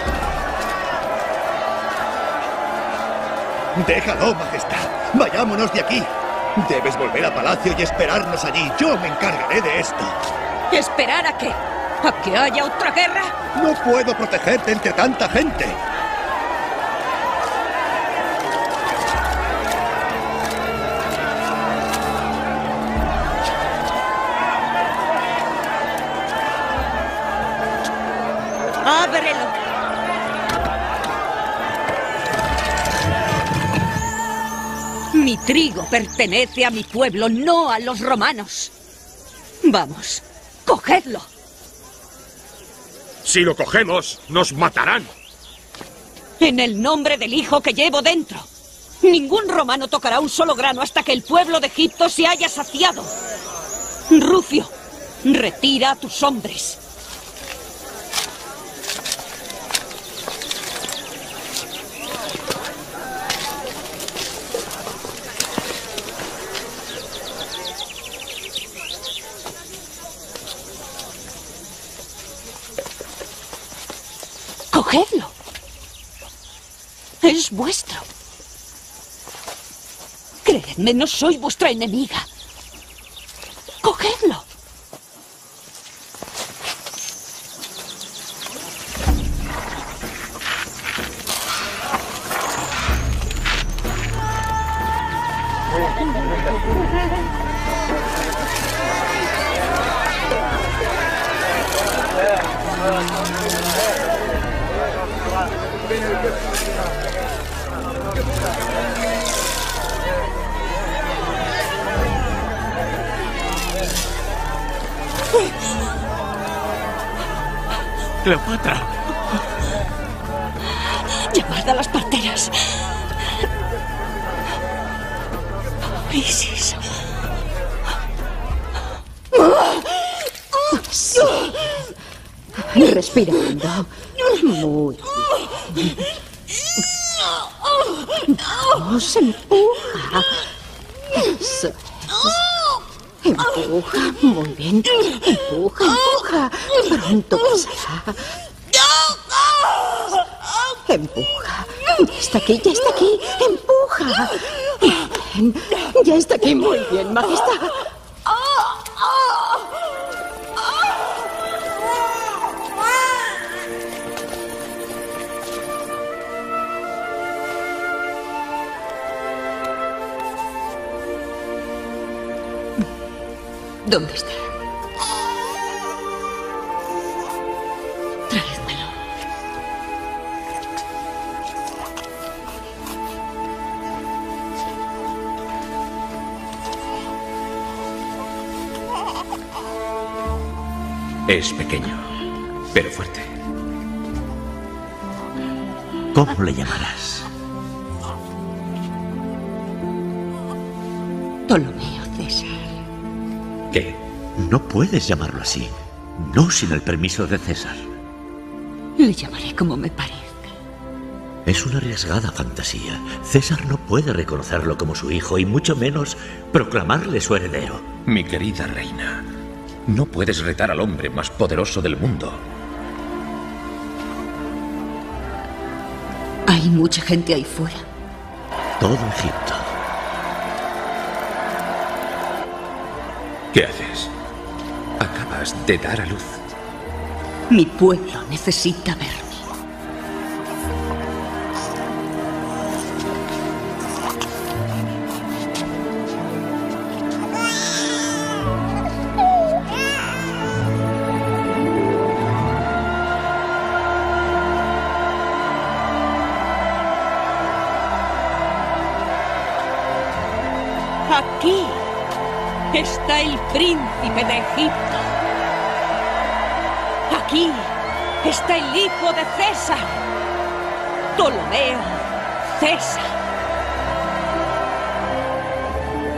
Déjalo, Majestad. Vayámonos de aquí. Debes volver a palacio y esperarnos allí. Yo me encargaré de esto. ¿Esperar a qué? ¿A que haya otra guerra? No puedo protegerte entre tanta gente. ¡Ábrelo! Mi trigo pertenece a mi pueblo, no a los romanos. Vamos, cogedlo. Si lo cogemos, nos matarán. En el nombre del hijo que llevo dentro. Ningún romano tocará un solo grano hasta que el pueblo de Egipto se haya saciado. Rufio, retira a tus hombres. Cogedlo. Es vuestro. Creedme, no soy vuestra enemiga. Cogedlo. Cleopatra. Llamad a las parteras. Isis. Sí. Respira hondo. Muy bien. Vamos, empuja. Eso es. Empuja, muy bien. Empuja, empuja. Pronto pasará. Empuja. Ya está aquí, ya está aquí. Empuja. Bien. Ya está aquí, muy bien, Majestad. ¿Dónde está? Traédmelo. Es pequeño, pero fuerte. ¿Cómo le llamarás? Ptolomeo César. ¿Qué? No puedes llamarlo así. No sin el permiso de César. Le llamaré como me parezca. Es una arriesgada fantasía. César no puede reconocerlo como su hijo y mucho menos proclamarle su heredero. Mi querida reina, no puedes retar al hombre más poderoso del mundo. Hay mucha gente ahí fuera. Todo Egipto. ¿Qué haces? Acabas de dar a luz. Mi pueblo necesita verme. Aquí está el príncipe de Egipto. Aquí está el hijo de César, Ptolomeo César.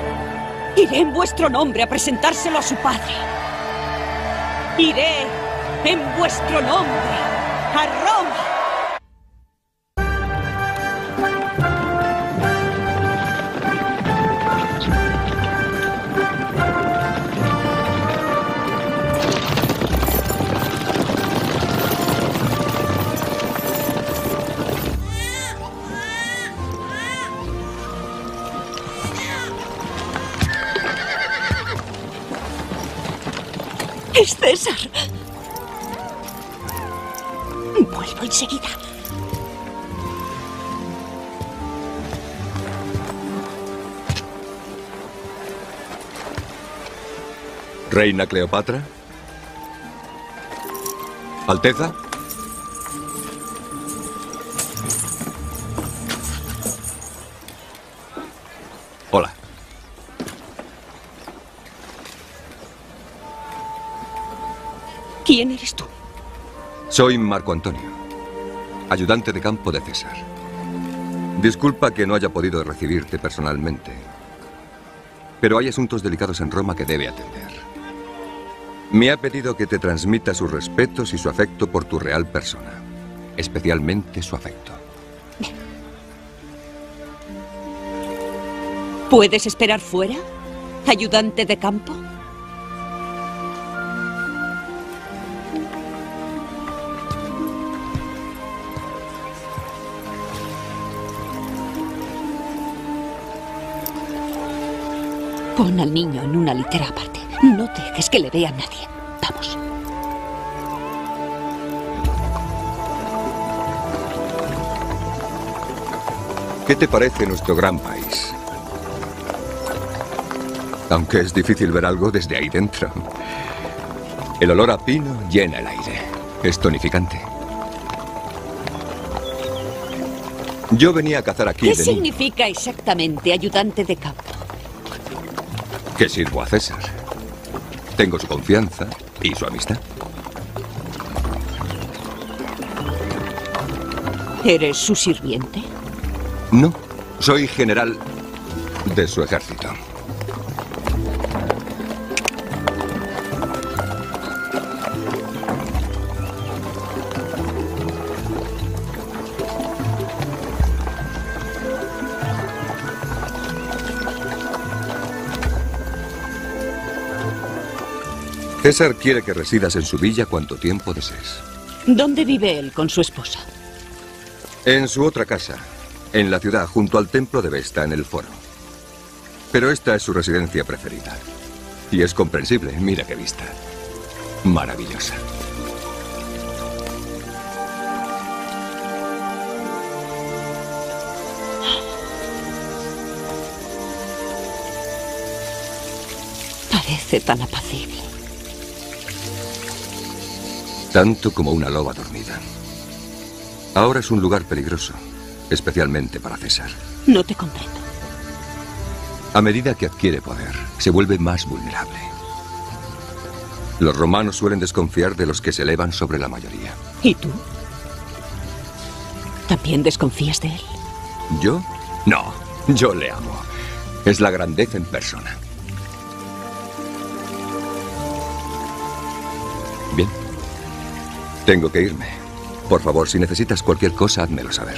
Iré en vuestro nombre a presentárselo a su padre. Iré en vuestro nombre, a Roma. ¡Es César! Vuelvo enseguida. Reina Cleopatra. Alteza. Hola. ¿Quién eres tú? Soy Marco Antonio, ayudante de campo de César. Disculpa que no haya podido recibirte personalmente, pero hay asuntos delicados en Roma que debe atender. Me ha pedido que te transmita sus respetos y su afecto por tu real persona, especialmente su afecto. ¿Puedes esperar fuera, ayudante de campo? Pon al niño en una litera aparte. No dejes que le vea nadie. Vamos. ¿Qué te parece nuestro gran país? Aunque es difícil ver algo desde ahí dentro. El olor a pino llena el aire. Es tonificante. Yo venía a cazar aquí ¿Qué de niño. significa exactamente ayudante de campo? Que sirvo a César. Tengo su confianza y su amistad. ¿Eres su sirviente? No, soy general de su ejército. César quiere que residas en su villa cuanto tiempo desees. ¿Dónde vive él con su esposa? En su otra casa, en la ciudad, junto al templo de Vesta, en el foro. Pero esta es su residencia preferida. Y es comprensible, mira qué vista. Maravillosa. Parece tan apacible. Tanto como una loba dormida. Ahora es un lugar peligroso, especialmente para César. No te comprendo. A medida que adquiere poder, se vuelve más vulnerable. Los romanos suelen desconfiar de los que se elevan sobre la mayoría. ¿Y tú? ¿También desconfías de él? ¿Yo? No, yo le amo. Es la grandeza en persona. Bien. Tengo que irme. Por favor, si necesitas cualquier cosa, házmelo saber.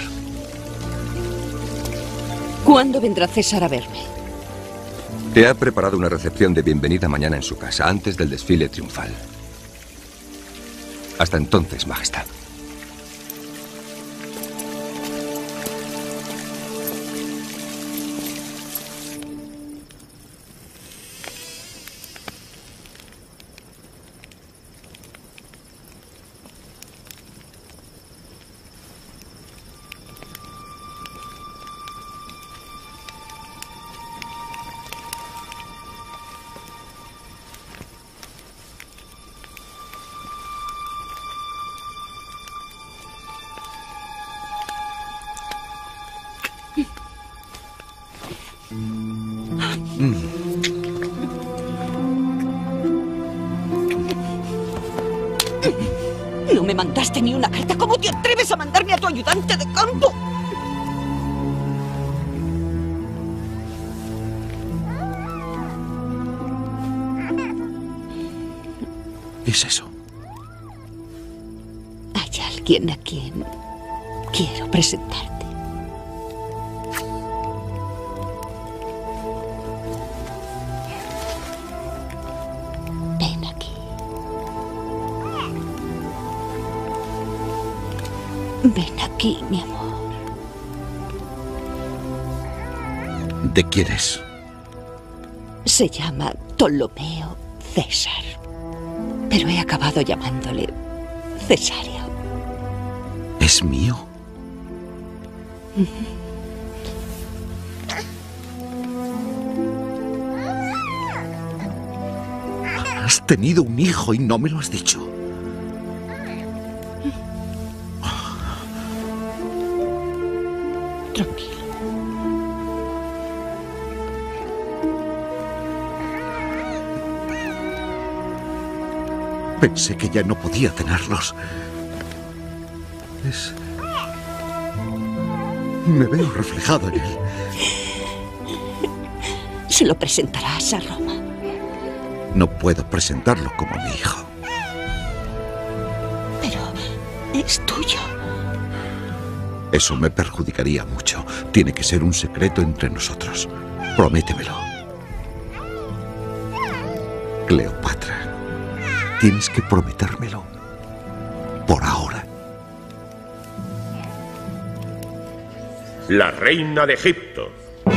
¿Cuándo vendrá César a verme? Te ha preparado una recepción de bienvenida mañana en su casa, antes del desfile triunfal. Hasta entonces, Majestad. No me mandaste ni una carta. ¿Cómo te atreves a mandarme a tu ayudante de campo? ¿Qué es eso? alguien a quien quiero presentarte. Ven aquí. Ven aquí, mi amor. ¿De quién es? Se llama Ptolomeo César, pero he acabado llamándole Cesario. ¿Es mío? Has tenido un hijo y no me lo has dicho. Tranquilo. Pensé que ya no podía tenerlos. Es... Me veo reflejado en él. Se lo presentarás a Roma. No puedo presentarlo como mi hijo. Pero es tuyo. Eso me perjudicaría mucho. Tiene que ser un secreto entre nosotros. Prométemelo. Cleopatra, tienes que prometérmelo. Por ahora. La reina de Egipto.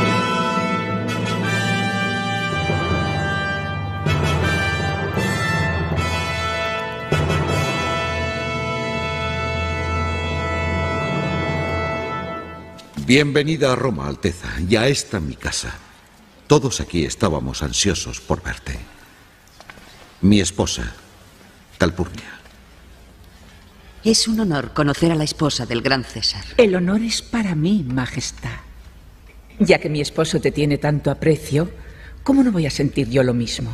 Bienvenida a Roma, Alteza. Ya está en mi casa. Todos aquí estábamos ansiosos por verte. Mi esposa, Calpurnia. Es un honor conocer a la esposa del gran César. El honor es para mí, Majestad. Ya que mi esposo te tiene tanto aprecio, ¿cómo no voy a sentir yo lo mismo?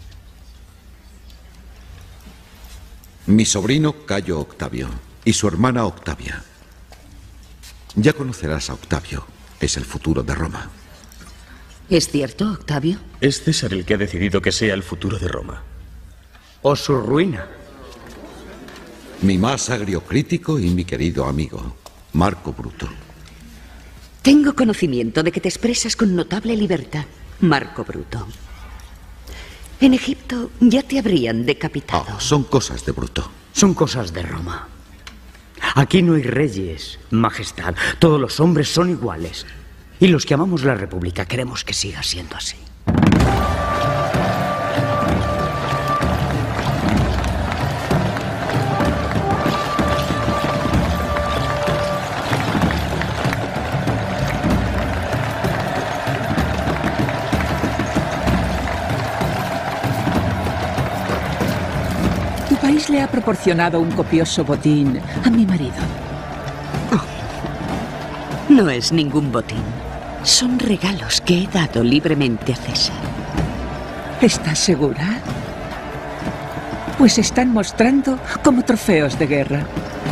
Mi sobrino Cayo Octavio y su hermana Octavia. Ya conocerás a Octavio. Es el futuro de Roma. ¿Es cierto, Octavio? Es César el que ha decidido que sea el futuro de Roma. O su ruina. Mi más agrio crítico y mi querido amigo, Marco Bruto. Tengo conocimiento de que te expresas con notable libertad, Marco Bruto. En Egipto ya te habrían decapitado. Oh, son cosas de Bruto. Son cosas de Roma. Aquí no hay reyes, Majestad. Todos los hombres son iguales. Y los que amamos la República queremos que siga siendo así. Tu país le ha proporcionado un copioso botín a mi marido. No es ningún botín. Son regalos que he dado libremente a César. ¿Estás segura? Pues se están mostrando como trofeos de guerra.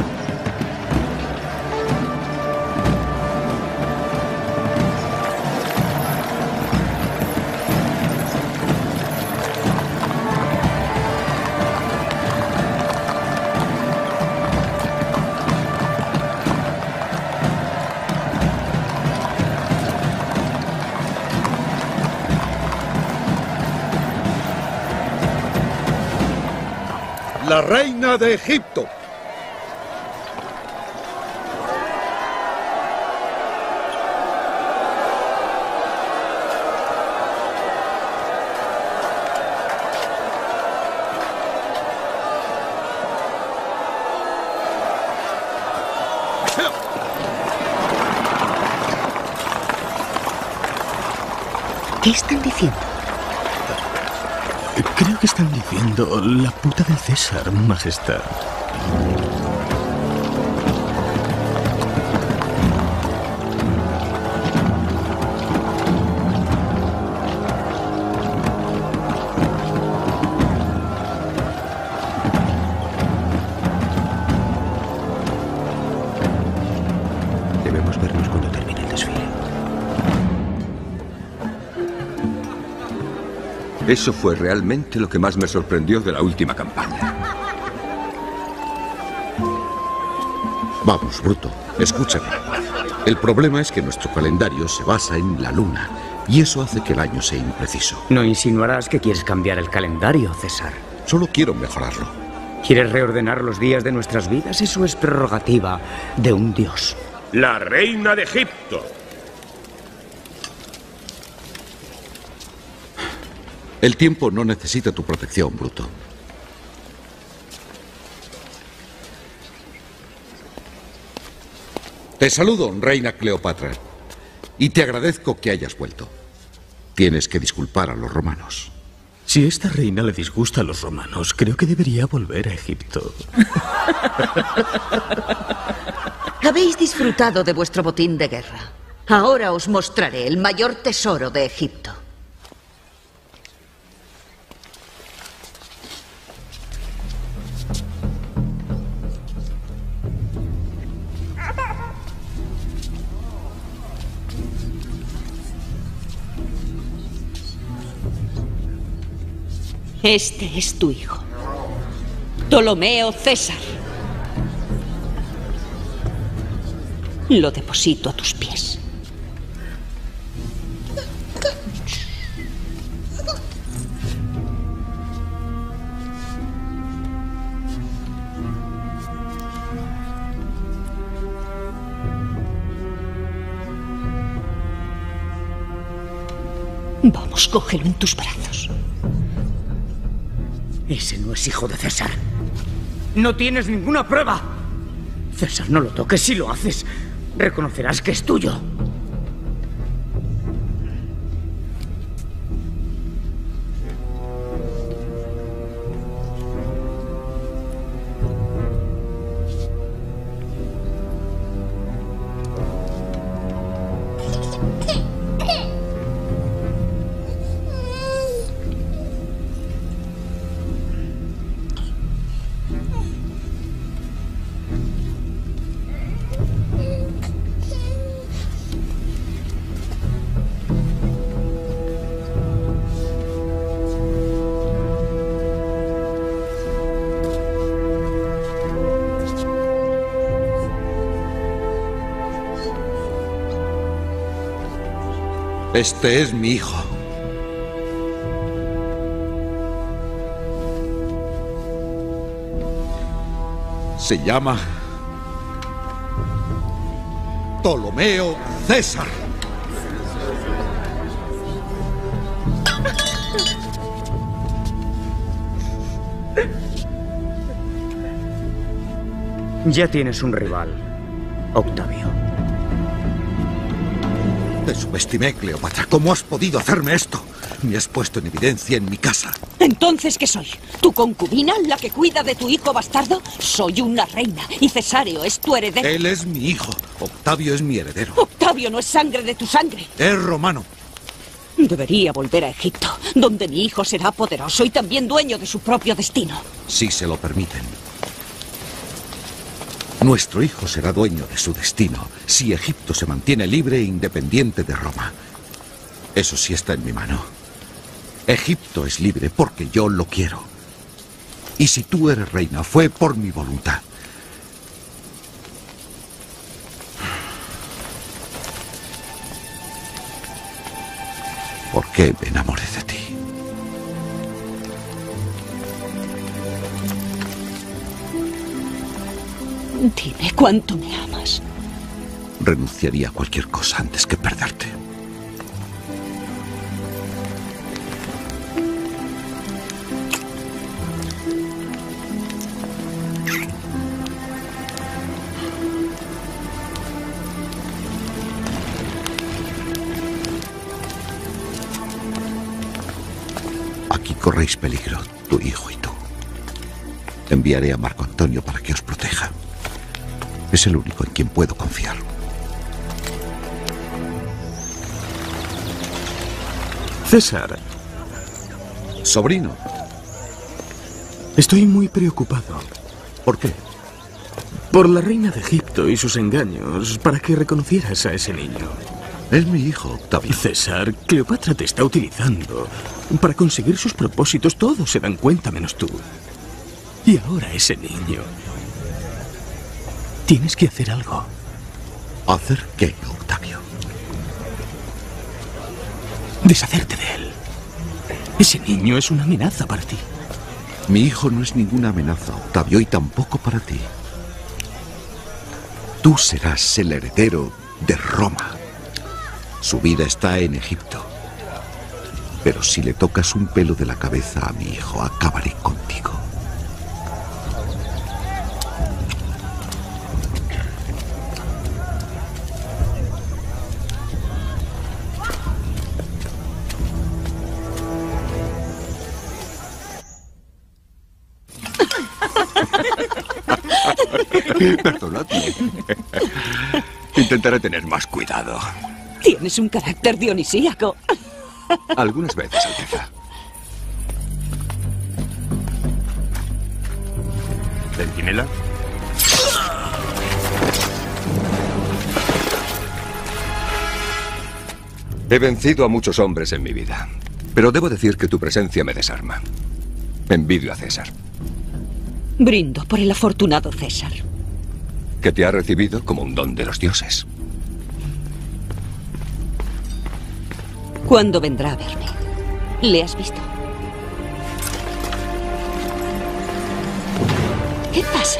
La reina de Egipto. ¿Qué están diciendo? Creo que están diciendo la puta del César, Majestad. Debemos vernos cuando termine el desfile. Eso fue realmente lo que más me sorprendió de la última campaña. Vamos, Bruto, escúchame. El problema es que nuestro calendario se basa en la luna, y eso hace que el año sea impreciso. No insinuarás que quieres cambiar el calendario, César. Solo quiero mejorarlo. ¿Quieres reordenar los días de nuestras vidas? Eso es prerrogativa de un dios. La reina de Egipto. El tiempo no necesita tu protección, Bruto. Te saludo, reina Cleopatra, y te agradezco que hayas vuelto. Tienes que disculpar a los romanos. Si esta reina le disgusta a los romanos, creo que debería volver a Egipto. Habéis disfrutado de vuestro botín de guerra. Ahora os mostraré el mayor tesoro de Egipto. Este es tu hijo, Ptolomeo César. Lo deposito a tus pies. Vamos, cógelo en tus brazos. Ese no es hijo de César. No tienes ninguna prueba. César, no lo toques. Si lo haces, reconocerás que es tuyo. Este es mi hijo. Se llama Ptolomeo César. Ya tienes un rival, Octavio. Te subestimé, Cleopatra. ¿Cómo has podido hacerme esto? Me has puesto en evidencia en mi casa. ¿Entonces qué soy? ¿Tu concubina, la que cuida de tu hijo bastardo? Soy una reina y Cesáreo es tu heredero. Él es mi hijo. Octavio es mi heredero. Octavio no es sangre de tu sangre. Es romano. Debería volver a Egipto, donde mi hijo será poderoso y también dueño de su propio destino. Si se lo permiten. Nuestro hijo será dueño de su destino si Egipto se mantiene libre e independiente de Roma. Eso sí está en mi mano. Egipto es libre porque yo lo quiero. Y si tú eres reina, fue por mi voluntad. ¿Por qué me enamoré de ti? Dime cuánto me amas. Renunciaría a cualquier cosa antes que perderte. Aquí corréis peligro, tu hijo y tú. Enviaré a Marco Antonio para que os proteja. Es el único en quien puedo confiar. César. Sobrino. Estoy muy preocupado. ¿Por qué? Por la reina de Egipto y sus engaños para que reconocieras a ese niño. Es mi hijo, Octavio. César, Cleopatra te está utilizando para conseguir sus propósitos. Todos se dan cuenta menos tú. Y ahora ese niño... Tienes que hacer algo. ¿Hacer qué, Octavio? Deshacerte de él. Ese niño es una amenaza para ti. Mi hijo no es ninguna amenaza, Octavio, y tampoco para ti. Tú serás el heredero de Roma. Su vida está en Egipto. Pero si le tocas un pelo de la cabeza a mi hijo, acabaré contigo. Perdonadme. Intentaré tener más cuidado. Tienes un carácter dionisíaco. Algunas veces, Alteza. ¿Centinela? He vencido a muchos hombres en mi vida, pero debo decir que tu presencia me desarma. Envidio a César, Brindo por el afortunado César. que te ha recibido como un don de los dioses. ¿Cuándo vendrá a verme? ¿Le has visto? ¿Qué pasa?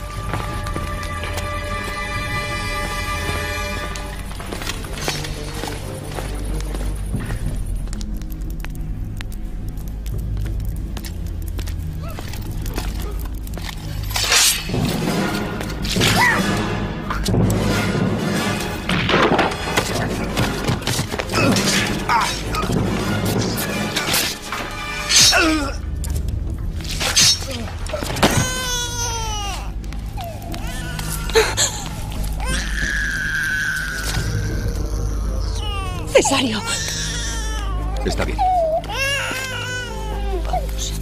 Cesario. Está bien. Vamos.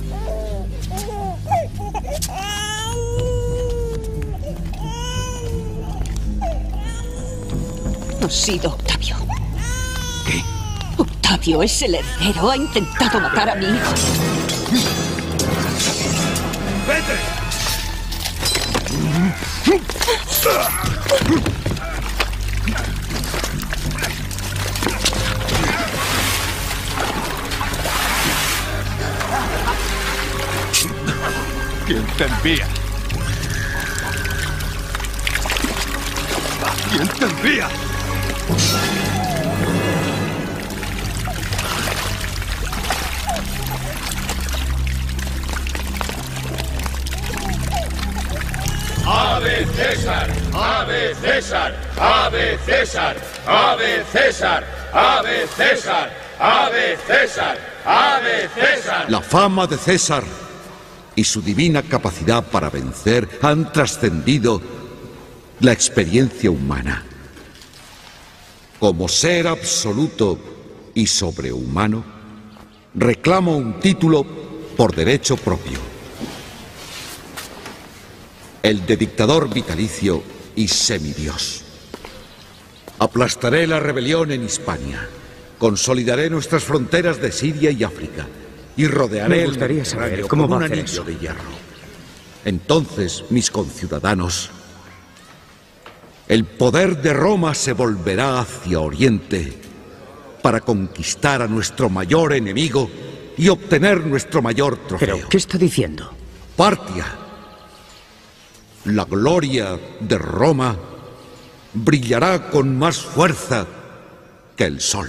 Ha sido Octavio. ¿Qué? Octavio es el heredero. Ha intentado matar a mi hijo. ¡Vete! ¿Quién te envía? ¿Quién te envía? ¡Ave César! ¡Ave César! ¡Ave César! ¡Ave César! ¡Ave César! ¡Ave César! ¡Ave César! La fama de César y su divina capacidad para vencer han trascendido la experiencia humana. Como ser absoluto y sobrehumano, reclamo un título por derecho propio. El de dictador vitalicio y semidios. Aplastaré la rebelión en Hispania. Consolidaré nuestras fronteras de Siria y África. Y rodearé Me gustaría el saber Mediterráneo cómo con va un a hacer anillo eso. de hierro. Entonces, mis conciudadanos, el poder de Roma se volverá hacia Oriente para conquistar a nuestro mayor enemigo y obtener nuestro mayor trofeo. ¿Pero qué está diciendo? Partia. La gloria de Roma brillará con más fuerza que el sol.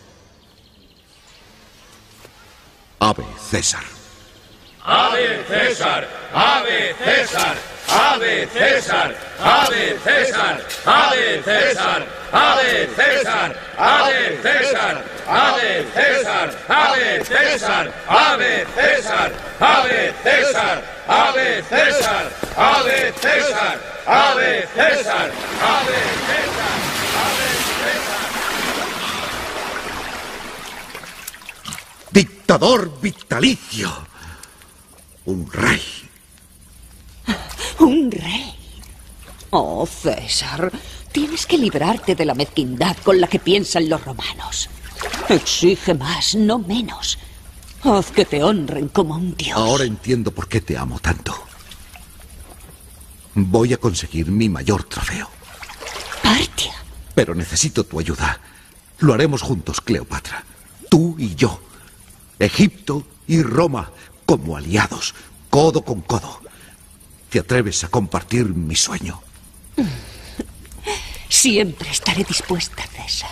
Ave César. ¡Ave César! ¡Ave César! ¡Ave César! ¡Ave César! ¡Ave César! ¡Ave César! ¡Ave César! ¡Ave César! ¡Ave César! ¡Ave César! ¡Ave César! ¡Ave César! ¡Ave César! ¡Ave César! ¡Ave César! Dictador vitalicio. Un rey. Un rey. Oh, César, tienes que librarte de la mezquindad con la que piensan los romanos. Exige más, no menos. Haz que te honren como un dios. Ahora entiendo por qué te amo tanto. Voy a conseguir mi mayor trofeo. Partia. Pero necesito tu ayuda. Lo haremos juntos, Cleopatra. Tú y yo. Egipto y Roma como aliados, codo con codo. ¿Te atreves a compartir mi sueño? Siempre estaré dispuesta, César.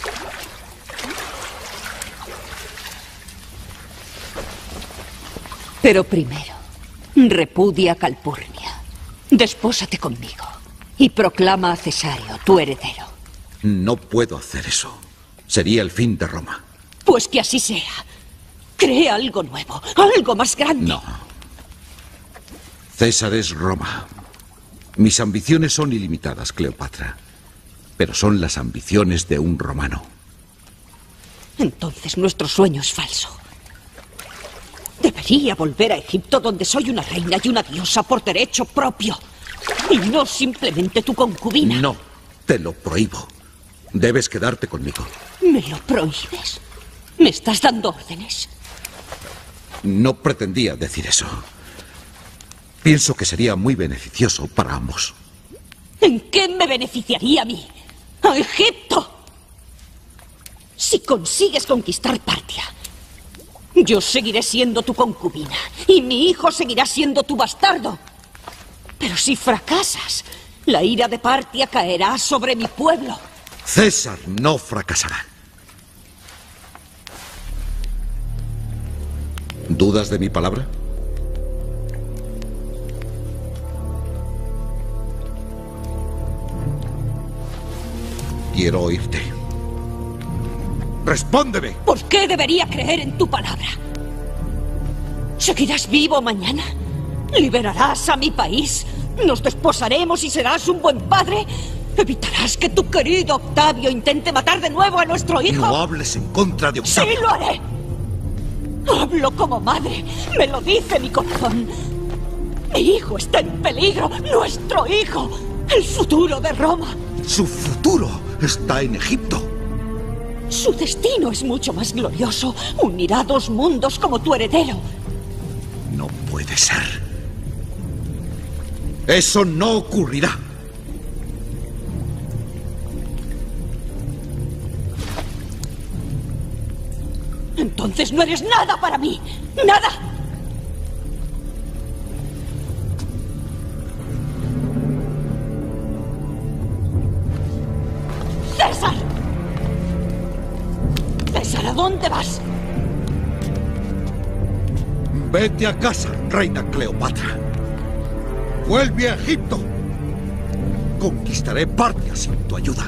Pero primero, repudia a Calpurnia. Despósate conmigo y proclama a Cesáreo tu heredero. No puedo hacer eso. Sería el fin de Roma. Pues que así sea. Crea algo nuevo, algo más grande. No. César es Roma. Mis ambiciones son ilimitadas, Cleopatra. Pero son las ambiciones de un romano. Entonces nuestro sueño es falso. Debería volver a Egipto, donde soy una reina y una diosa por derecho propio. Y no simplemente tu concubina. No, te lo prohíbo. Debes quedarte conmigo. ¿Me lo prohíbes? ¿Me estás dando órdenes? No pretendía decir eso. Pienso que sería muy beneficioso para ambos. ¿En qué me beneficiaría a mí? ¡A Egipto! Si consigues conquistar Partia, yo seguiré siendo tu concubina y mi hijo seguirá siendo tu bastardo. Pero si fracasas, la ira de Partia caerá sobre mi pueblo. César no fracasará. ¿Dudas de mi palabra? Quiero oírte. ¡Respóndeme! ¿Por qué debería creer en tu palabra? ¿Seguirás vivo mañana? ¿Liberarás a mi país? ¿Nos desposaremos y serás un buen padre? ¿Evitarás que tu querido Octavio intente matar de nuevo a nuestro hijo? No hables en contra de Octavio. ¡Sí lo haré! Hablo como madre. Me lo dice mi corazón. Mi hijo está en peligro. ¡Nuestro hijo! ¡El futuro de Roma! Su futuro está en Egipto. Su destino es mucho más glorioso. Unirá dos mundos como tu heredero. No puede ser. Eso no ocurrirá. Entonces no eres nada para mí. ¡Nada! ¡César! ¡César, ¿a dónde vas? Vete a casa, reina Cleopatra. Vuelve a Egipto. Conquistaré Partia sin tu ayuda.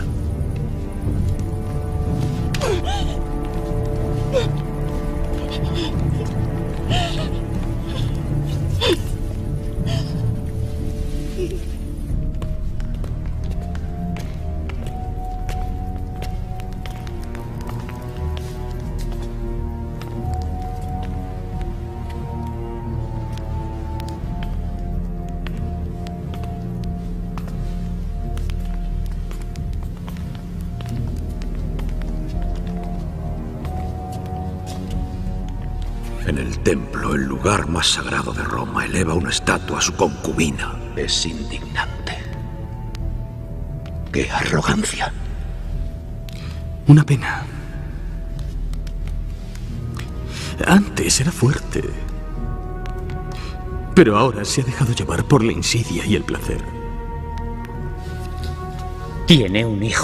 En el templo, el lugar más sagrado de Roma, eleva una estatua a su concubina. Es indignante. ¡Qué arrogancia! Una pena. Antes era fuerte. Pero ahora se ha dejado llevar por la insidia y el placer. Tiene un hijo.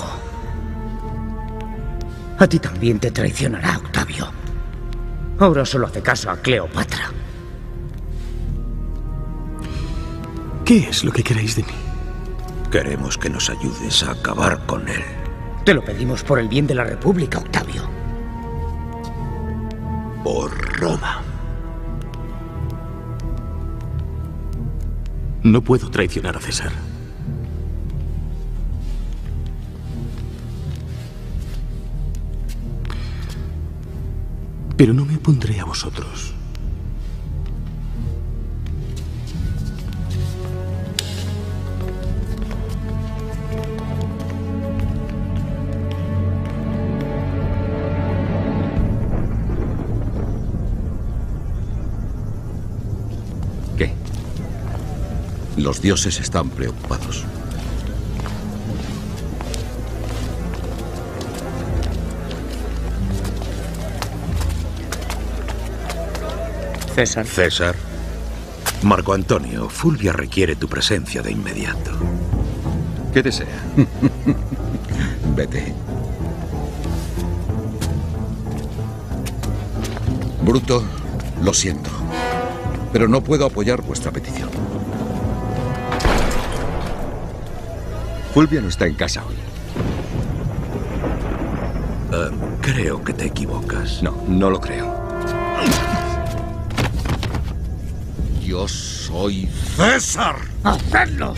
A ti también te traicionará, Octavio. Ahora solo hace caso a Cleopatra. ¿Qué es lo que queréis de mí? Queremos que nos ayudes a acabar con él. Te lo pedimos por el bien de la República, Octavio. Por Roma. No puedo traicionar a César. Pero no me opondré a vosotros. ¿Qué? Los dioses están preocupados. César. César. Marco Antonio, Fulvia requiere tu presencia de inmediato. ¿Qué desea? Vete. Bruto, lo siento, pero no puedo apoyar vuestra petición. Fulvia no está en casa hoy. Uh, creo que te equivocas. No, no lo creo. Yo soy César. ¡Hacedlo!